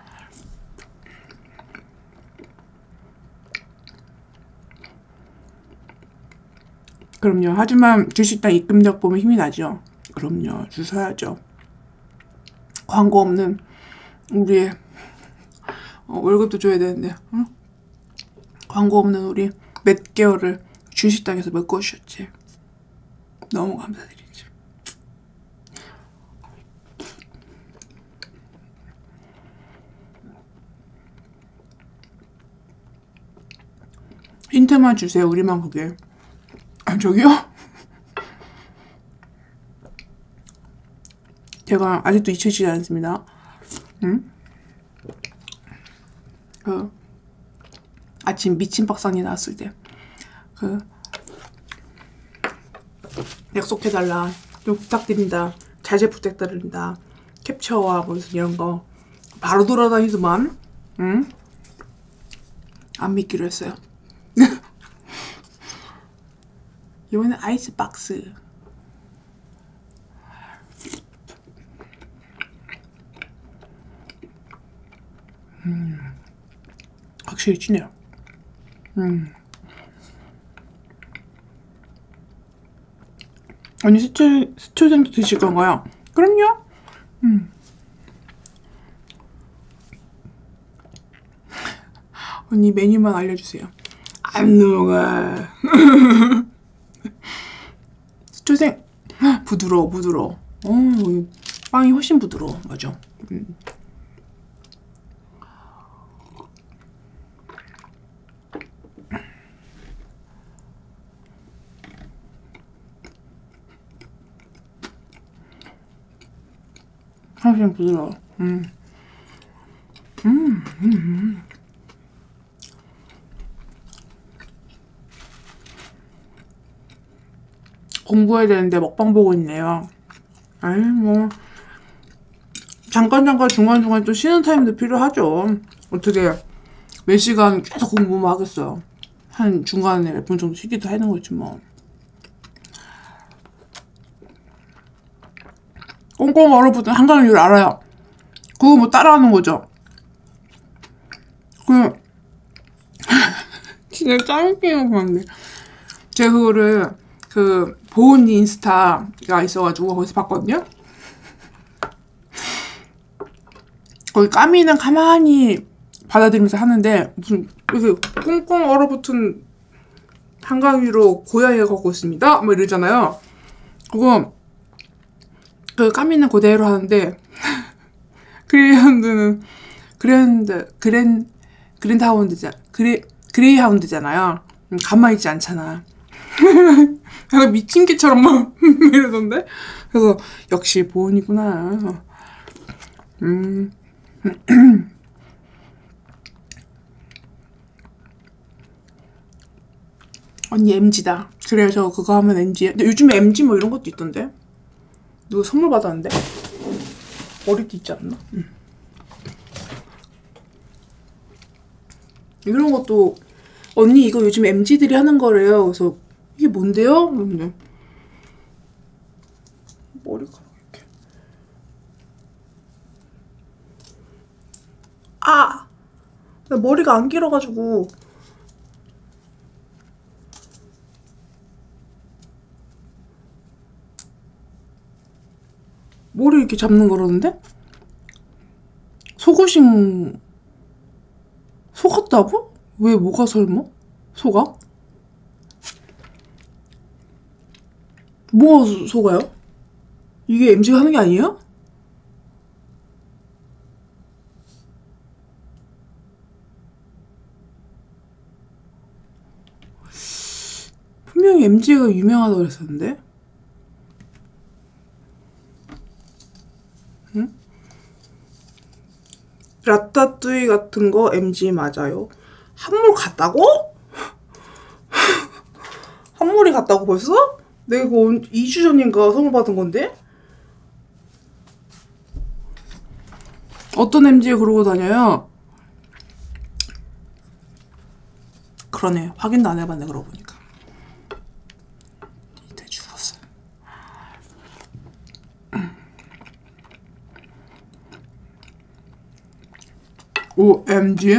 그럼요. 하지만 주식당 입금력 보면 힘이 나죠. 그럼요. 줄 서야죠. 광고 없는 우리의 월급도 줘야 되는데 응? 광고 없는 우리 몇 개월을 주식당에서 메꿔주셨지. 너무 감사드리지. 힌트만 주세요. 우리만 그게. 아, 저기요? 제가 아직도 잊혀지지 않습니다. 응? 아침 미친 박상이 나왔을 때 약속해달라, 좀 부탁드린다, 자제 부탁드립니다, 캡처와 무슨 이런 거 바로 돌아다니더만. 응? 안 믿기로 했어요. 이번엔 아이스박스. 확실히 진해요. 언니 스초생도 드실 건가요? 그럼요. 언니 메뉴만 알려주세요. 안 녹아. 스초생 부드러워. 빵이 훨씬 부드러워. 맞아. 훨씬 부드러워. 공부해야 되는데 먹방 보고 있네요. 아이 뭐 잠깐 중간중간 또 쉬는 타임도 필요하죠. 어떻게 몇 시간 계속 공부만 하겠어요. 한 중간에 몇 분 정도 쉬기도 하는 거지 뭐. 꽁꽁 얼어붙은 한강유를 알아요. 그거 뭐 따라하는 거죠. 진짜 짱웃기는 거 같네. 제가 그거를 보은 인스타가 있어가지고 거기서 봤거든요. 거기 까미는 가만히 받아들이면서 하는데 무슨 이렇게 꽁꽁 얼어붙은 한강 위로 고양이가 걷고 있습니다 뭐 이러잖아요. 그거 까미는 그대로 하는데 그레이하운드잖아요. 가만히 있지 않잖아. 약간 미친 개처럼 막 이러던데. 그래서 역시 보은이구나. 언니 MG다. 그래 저 그거 하면 MG. 근데 요즘에 MG 뭐 이런 것도 있던데. 누가 선물 받았는데? 머리띠 있지 않나? 이런 것도 언니 이거 요즘 MZ들이 하는 거래요. 그래서 이게 뭔데요? 근데 머리카락 이렇게. 아! 나 머리가 안 길어가지고. 머리 이렇게 잡는 거라는데? 속았다고? 왜 뭐가 설마? 속아? 뭐가 속아요? 이게 MZ가 하는 게 아니에요? 분명히 MZ가 유명하다고 그랬었는데? 응? 라따뚜이 같은 거 MZ 맞아요. 한물 갔다고? 갔다고 벌써? 내가 이거 2주 전인가 선물 받은 건데? 어떤 MG에 그러고 다녀요? 그러네. 확인도 안 해봤네, 그러고 보니까. 이때 죽었어. OMG?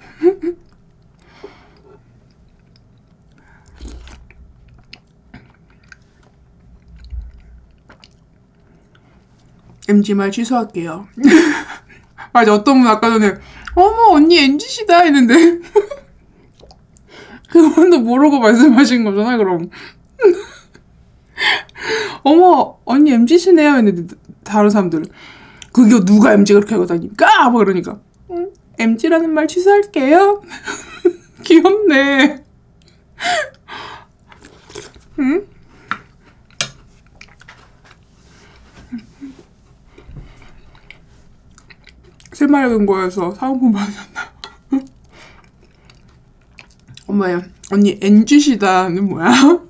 MG 말 취소할게요. 맞아, 어떤 분 아까 전에 어머 언니 MG시다 했는데 그분도 모르고 말씀하신 거잖아. 그럼 어머 언니 MG시네요 했는데 다른 사람들은 그게 누가 MG가 그렇게 하고 다닙니까? 막 그러니까 MG라는 말 취소할게요. 귀엽네. 응? 새마을금 거에서 사은품 받으셨나? 엄마야, 언니 NG시다는 뭐야?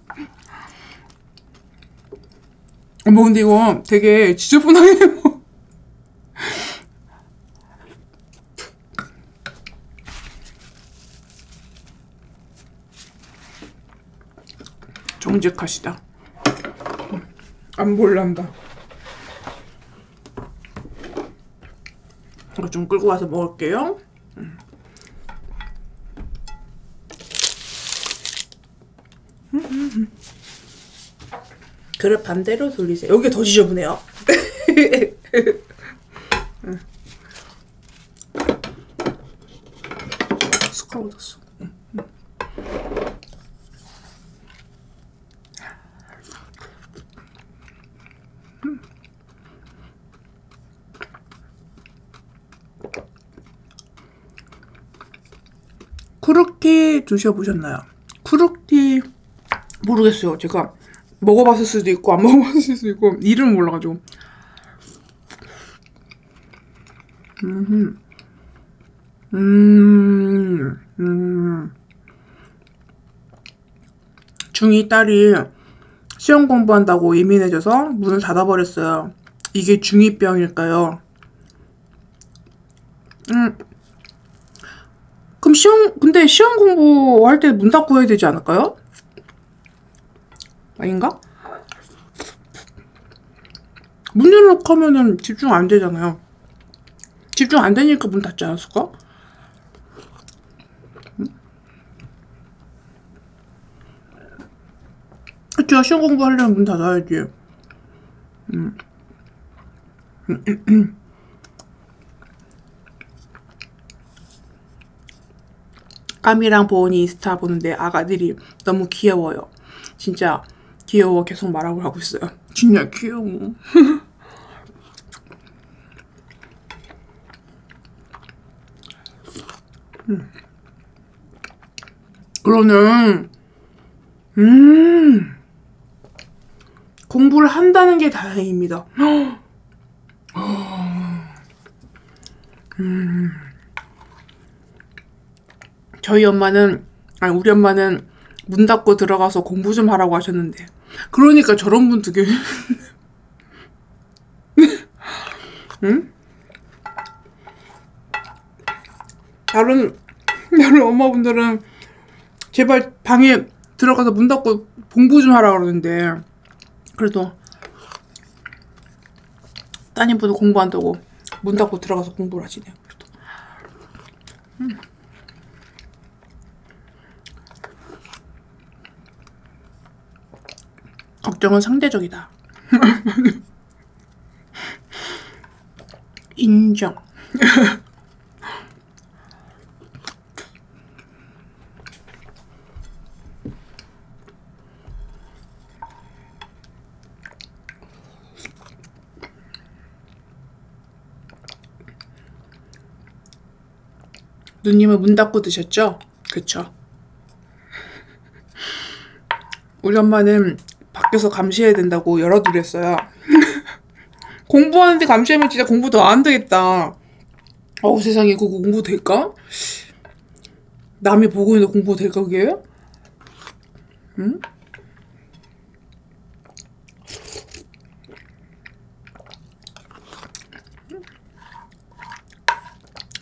어머, 근데 이거 되게 지저분하게 뭐. 정직하시다. 안 볼란다. 이거 좀 끌고 와서 먹을게요. 그릇 반대로 돌리세요. 여기가 더 지저분해요. 숟가락 묻었어. 쿠르티 드셔보셨나요? 쿠르티 모르겠어요. 제가 먹어봤을 수도 있고 안 먹어봤을 수도 있고 이름을 몰라가지고. 중2 딸이 시험 공부한다고 예민해져서 문을 닫아버렸어요. 이게 중2병일까요? 그럼 근데 시험 공부할 때 문 닫고 해야 되지 않을까요? 아닌가? 문 열어놓고 하면은 집중 안 되잖아요. 집중 안 되니까 문 닫지 않았을까? 그쵸, 시험 공부하려면 문 닫아야지. 까미랑 보은이 인스타 보는데 아가들이 너무 귀여워요. 진짜 귀여워 계속 말하고 하고 있어요. 진짜 귀여워. 그러면 공부를 한다는 게 다행입니다. 저희 엄마는 우리 엄마는 문 닫고 들어가서 공부 좀 하라고 하셨는데 그러니까 저런 분 되게 응? 다른 엄마분들은 제발 방에 들어가서 문 닫고 공부 좀 하라 그러는데 그래도 따님분은 공부한다고 문 닫고 들어가서 공부를 하시네요. 그래도. 걱정은 상대적이다. 인정. 누님은 문 닫고 드셨죠? 그쵸? 우리 엄마는 밖에서 감시해야 된다고 열어두랬어요. 공부하는데 감시하면 진짜 공부 더 안 되겠다. 세상에 그거 공부 될까? 남이 보고 있는데 공부 될까 그게? 응?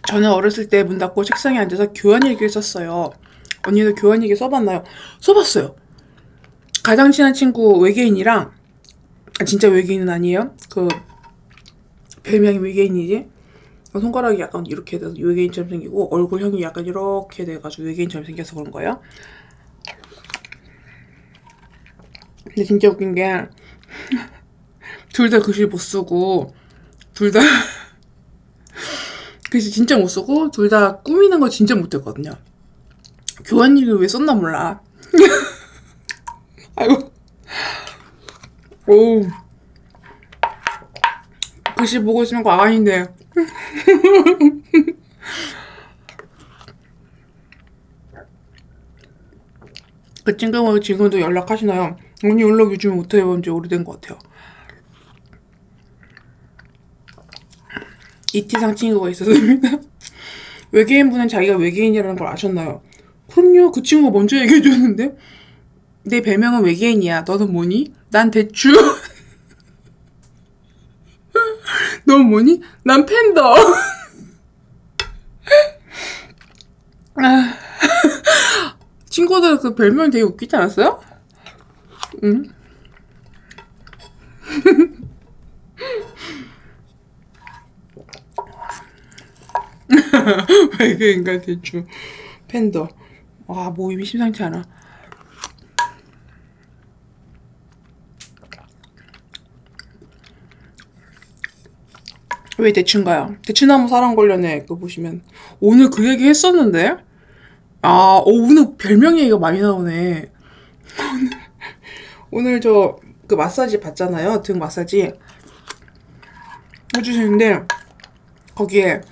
저는 어렸을 때 문 닫고 책상에 앉아서 교환일기를 썼어요. 언니도 교환일기 써봤나요? 써봤어요. 가장 친한 친구 외계인이랑, 진짜 외계인은 아니에요. 그 별명이 외계인이지. 손가락이 약간 이렇게 돼서 외계인처럼 생기고 얼굴형이 약간 이렇게 돼가지고 외계인처럼 생겨서 그런 거예요. 근데 진짜 웃긴 게 둘 다 글씨 못 쓰고 둘 다 글씨 진짜 못 쓰고 둘 다 꾸미는 거 진짜 못했거든요. 교환일기를 왜 썼나 몰라. 아이고. 오. 글씨 보고 있으면 거 아닌데. 그 친구가 지금도 연락하시나요? 언니 연락 요즘 못해요. 이제 오래된 것 같아요. 이티상 친구가 있었습니다. 외계인분은 자기가 외계인이라는 걸 아셨나요? 그럼요. 그 친구가 먼저 얘기해줬는데. 내 별명은 외계인이야. 너는 뭐니? 난 대추. 넌 뭐니? 난 팬더. 친구들 그 별명 되게 웃기지 않았어요? 응? 외계인과 대추 팬더. 와, 모임이 심상치 않아. 왜 대추인가요? 대추나무 사랑 관련해 그거 보시면 오늘 그 얘기 했었는데. 오늘 별명 얘기가 많이 나오네. 오늘 저 그 마사지 받잖아요. 등 마사지 해주시는데 거기에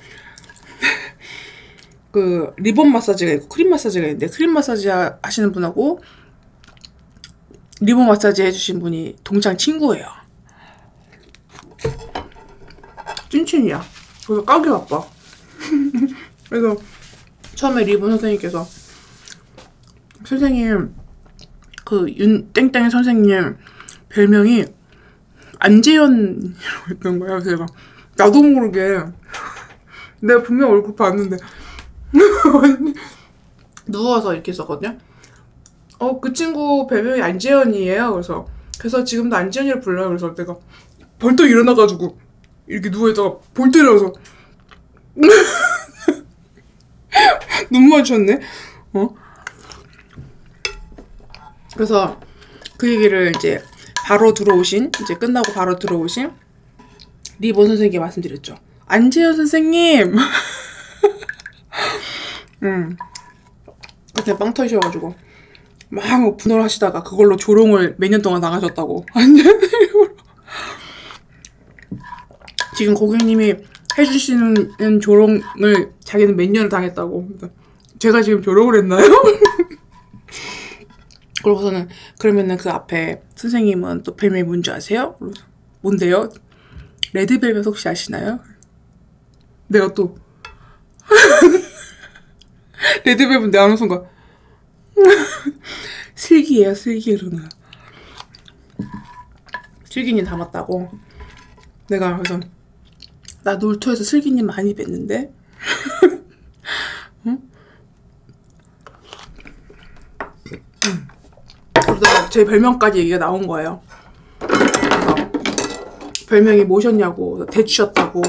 그 리본 마사지가 있고 크림 마사지가 있는데 크림 마사지 하시는 분하고 리본 마사지 해주신 분이 동창 친구예요. 찐친이야. 그래서 까기 바빠. 그래서 처음에 리본 선생님께서 선생님 그 윤 땡땡 선생님 별명이 안재현이라고 했던 거야. 그래서 제가 나도 모르게 내가 분명 얼굴 봤는데 누워서 이렇게 썼거든요. 그 친구 별명이 안재현이에요. 그래서 지금도 안재현이를 불러요. 그래서 내가 벌떡 일어나가지고 이렇게 누워있다가 벌떡 일어나서 눈 마주쳤네. 그래서 그 얘기를 이제 이제 끝나고 바로 들어오신 리본 선생님께 말씀드렸죠. 안재현 선생님. 그때 빵 터지셔가지고 막 분노를 하시다가 그걸로 조롱을 몇 년 동안 나가셨다고. 지금 고객님이 해주시는 조롱을 자기는 몇 년을 당했다고. 제가 지금 조롱을 했나요? 그러고서는 그러면은 그 앞에 선생님은 또 별명이 뭔지 아세요? 뭔데요? 레드벨벳 혹시 아시나요? 내가 또 레드벨벳 내가 하는 순간 슬기예요. 슬기 누나. 슬기님 닮았다고. 내가 그래서 나 놀토에서 슬기님 많이 뵀는데. 응? 그러다가 제 별명까지 얘기가 나온 거예요. 그래서 별명이 뭐셨냐고. 대추셨다고.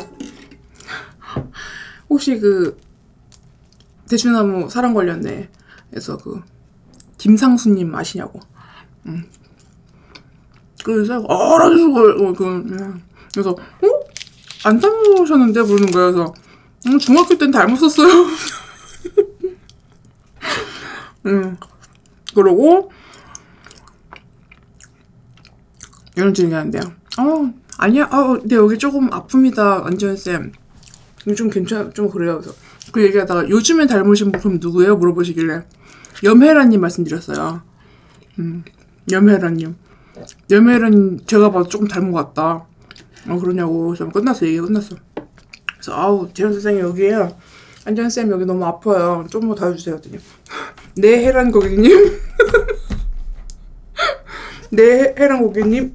혹시 그 대추나무 사랑 관련해 그래서 그 김상수님 아시냐고. 그래서 알아주고 그래서 안 닮으셨는데 부르는 거예요. 그래서 중학교 땐 닮았었어요. 그러고 이런 질문이 하는데요. 아니야. 근데 여기 조금 아픕니다. 안지현쌤. 좀 좀 그래요. 그래서 그 얘기하다가 요즘에 닮으신 분 그럼 누구예요? 물어보시길래 염혜라님 말씀드렸어요. 염혜라님 제가 봐도 조금 닮은 것 같다. 그러냐고. 그래서 끝났어. 얘기가 끝났어. 그래서 재현 선생님 여기에요. 안지현쌤 여기 너무 아파요. 좀 더 다해주세요. 했더니 네 혜란 고객님. 네 혜란 고객님.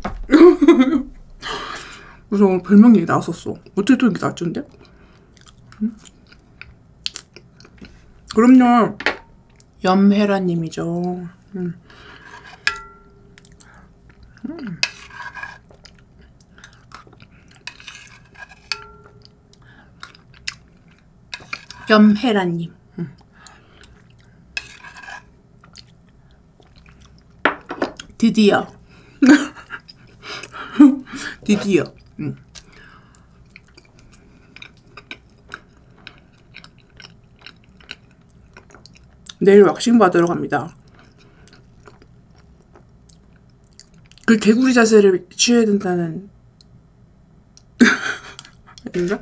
그래서 오늘 별명 얘기 나왔었어. 어떻게 또 이렇게 나왔던데? 그럼요. 염혜라님이죠. 염혜라님. 드디어. 드디어. 내일 왁싱 받으러 갑니다. 그 개구리 자세를 취해야 된다는 아닌가?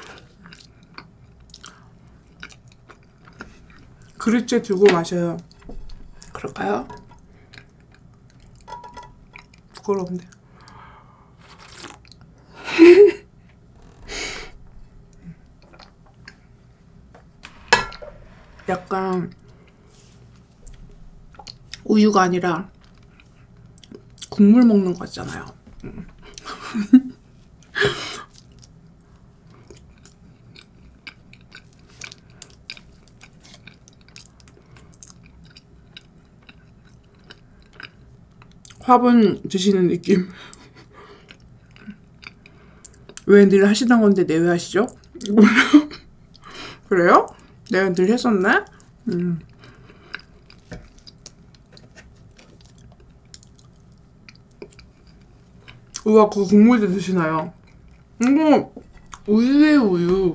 그릇째 들고 마셔요. 그럴까요? 부끄러운데. 약간 우유가 아니라 국물 먹는 거 같잖아요. 화분 드시는 느낌. 왜 늘 하시던 건데 내 왜 하시죠? 그래요? 내가 늘 했었나? 우와, 그 국물도 드시나요? 이거 우유에 우유.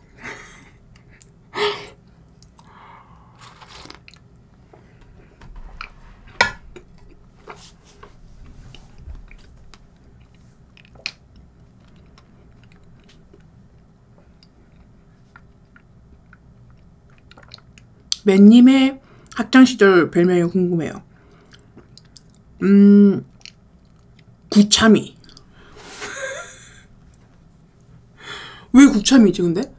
맨님의 학창시절 별명이 궁금해요. 구참이. 왜 구참이지 근데?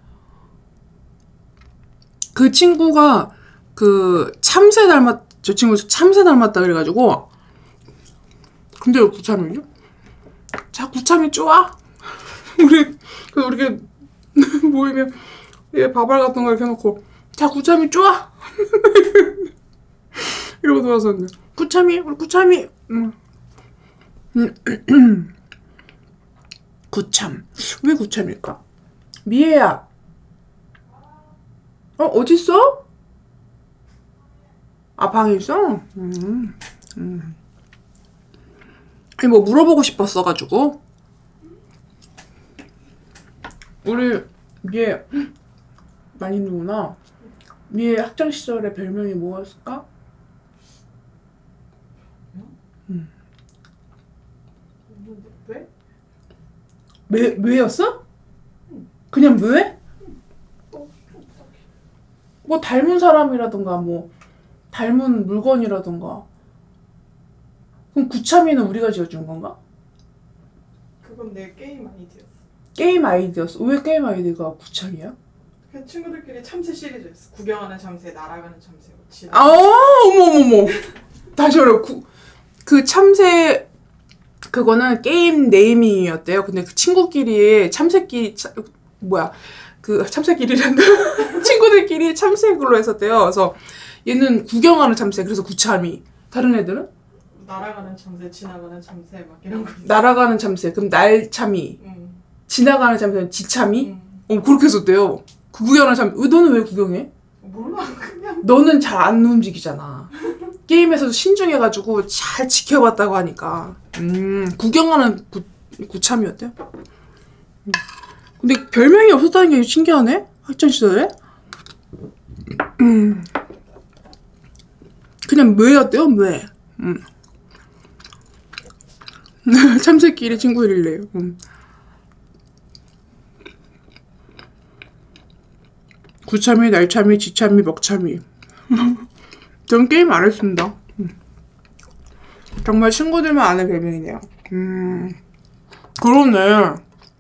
그 친구가 그 참새 저 친구 참새 닮았다 그래가지고. 근데 왜 구참이죠? 자, 구참이 좋아? 우리 모이면 밥알 같은 거 이렇게 해놓고 자, 구참이 좋아? 이러고 돌아섰는데 구참이 우리 구참이 구참. 왜 구참일까? 미애야. 어딨어? 아, 방에 있어? 아니 뭐 물어보고 싶었어가지고. 우리 미애 많이 누구나. 미애 학창시절에 별명이 뭐였을까? 왜? 왜였어? 그냥 왜? 뭐 닮은 사람이라던가 뭐 닮은 물건이라던가. 그럼 구참이는 우리가 지어준 건가? 그건 내 게임 아이디였어. 게임 아이디였어. 왜 게임 아이디가 구참이야? 그 친구들끼리 참새 시리즈였어. 구경하는 참새, 날아가는 참새, 어머머머. 다시 말해. 그 참새 그거는 게임 네이밍이었대요. 근데 그 친구끼리 참새끼리 그 참새끼리란다. 친구들끼리 참새걸로 했었대요. 그래서 얘는 구경하는 참새. 그래서 구참이. 다른 애들은? 날아가는 참새, 지나가는 참새 막 이런 거. 날아가는 참새. 그럼 날참이. 지나가는 참새는 지참이. 그렇게 했었대요. 그 구경하는 참새. 너는 왜 구경해? 몰라, 그냥. 너는 잘 안 움직이잖아. 게임에서도 신중해가지고 잘 지켜봤다고 하니까. 구경하는 구참이었대요. 근데 별명이 없었다는 게 신기하네? 학창시절에? 그냥 뇌였대요, 뇌. 참새끼리 친구들이래요. 구참이, 날참이, 지참이, 먹참이. 전 게임 안 했습니다. 정말 친구들만 아는 별명이네요. 그러네.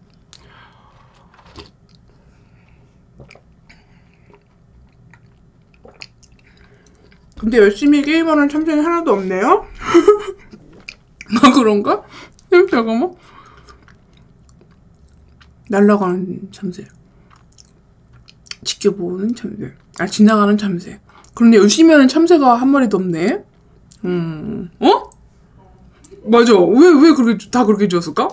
근데 열심히 게임하는 참새는 하나도 없네요? 아, 그런가? 잠깐만. 날아가는 참새. 지켜보는 참새. 아, 지나가는 참새. 그런데 열심히 하는 참새가 한 마리도 없네. 어? 맞아. 왜 그렇게, 다 그렇게 지었을까?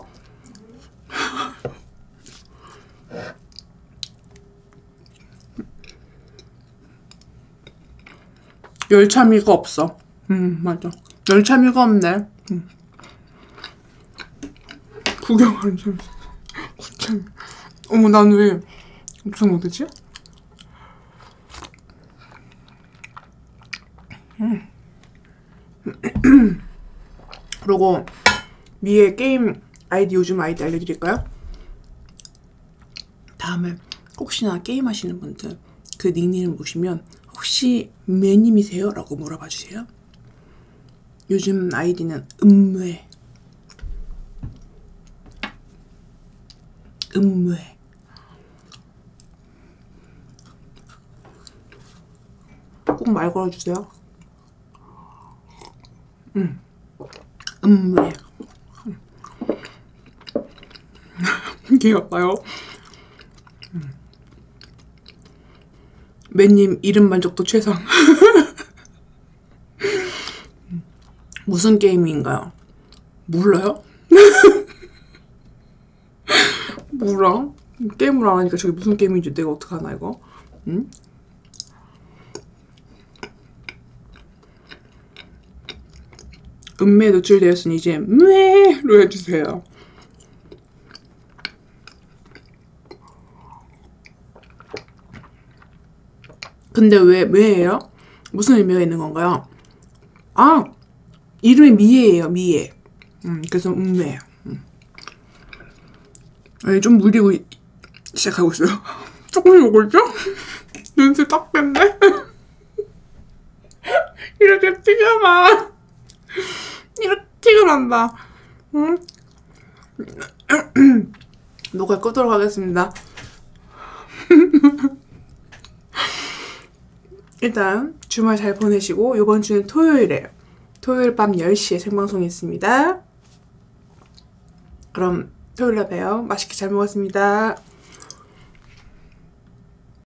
열참이가 없어. 맞아. 열참이가 없네. 구경하는 참새. 구참. 어머, 난 왜 엄청 못했지? 그리고 미의 게임 아이디, 요즘 아이디 알려드릴까요? 다음에 혹시나 게임 하시는 분들 그 닉네임 보시면 혹시 매님이세요? 라고 물어봐 주세요. 요즘 아이디는 음무해. 꼭 말 걸어주세요. 음무해. 귀엽나요? 매님 이름 만족도 최상. 무슨 게임인가요? 몰라요? 몰라? 게임을 안 하니까 저게 무슨 게임인지 내가 어떡하나 이거? 응? 음매에 노출되었으니 이제 음매로 해주세요. 근데 왜 매예요? 무슨 의미가 있는 건가요? 아! 이름이 미예예요. 미예. 그래서 음매예요. 아니, 좀 물리고 시작하고 있어요. 조금씩 오고 있죠? 눈썹 딱 뺐네? 이렇게 티가 나. 이렇게 티가 난다. 녹화 끄도록 하겠습니다. 일단 주말 잘 보내시고 이번 주는 토요일에 토요일 밤 10시에 생방송이 있습니다. 그럼 토요일에 봬요. 맛있게 잘 먹었습니다.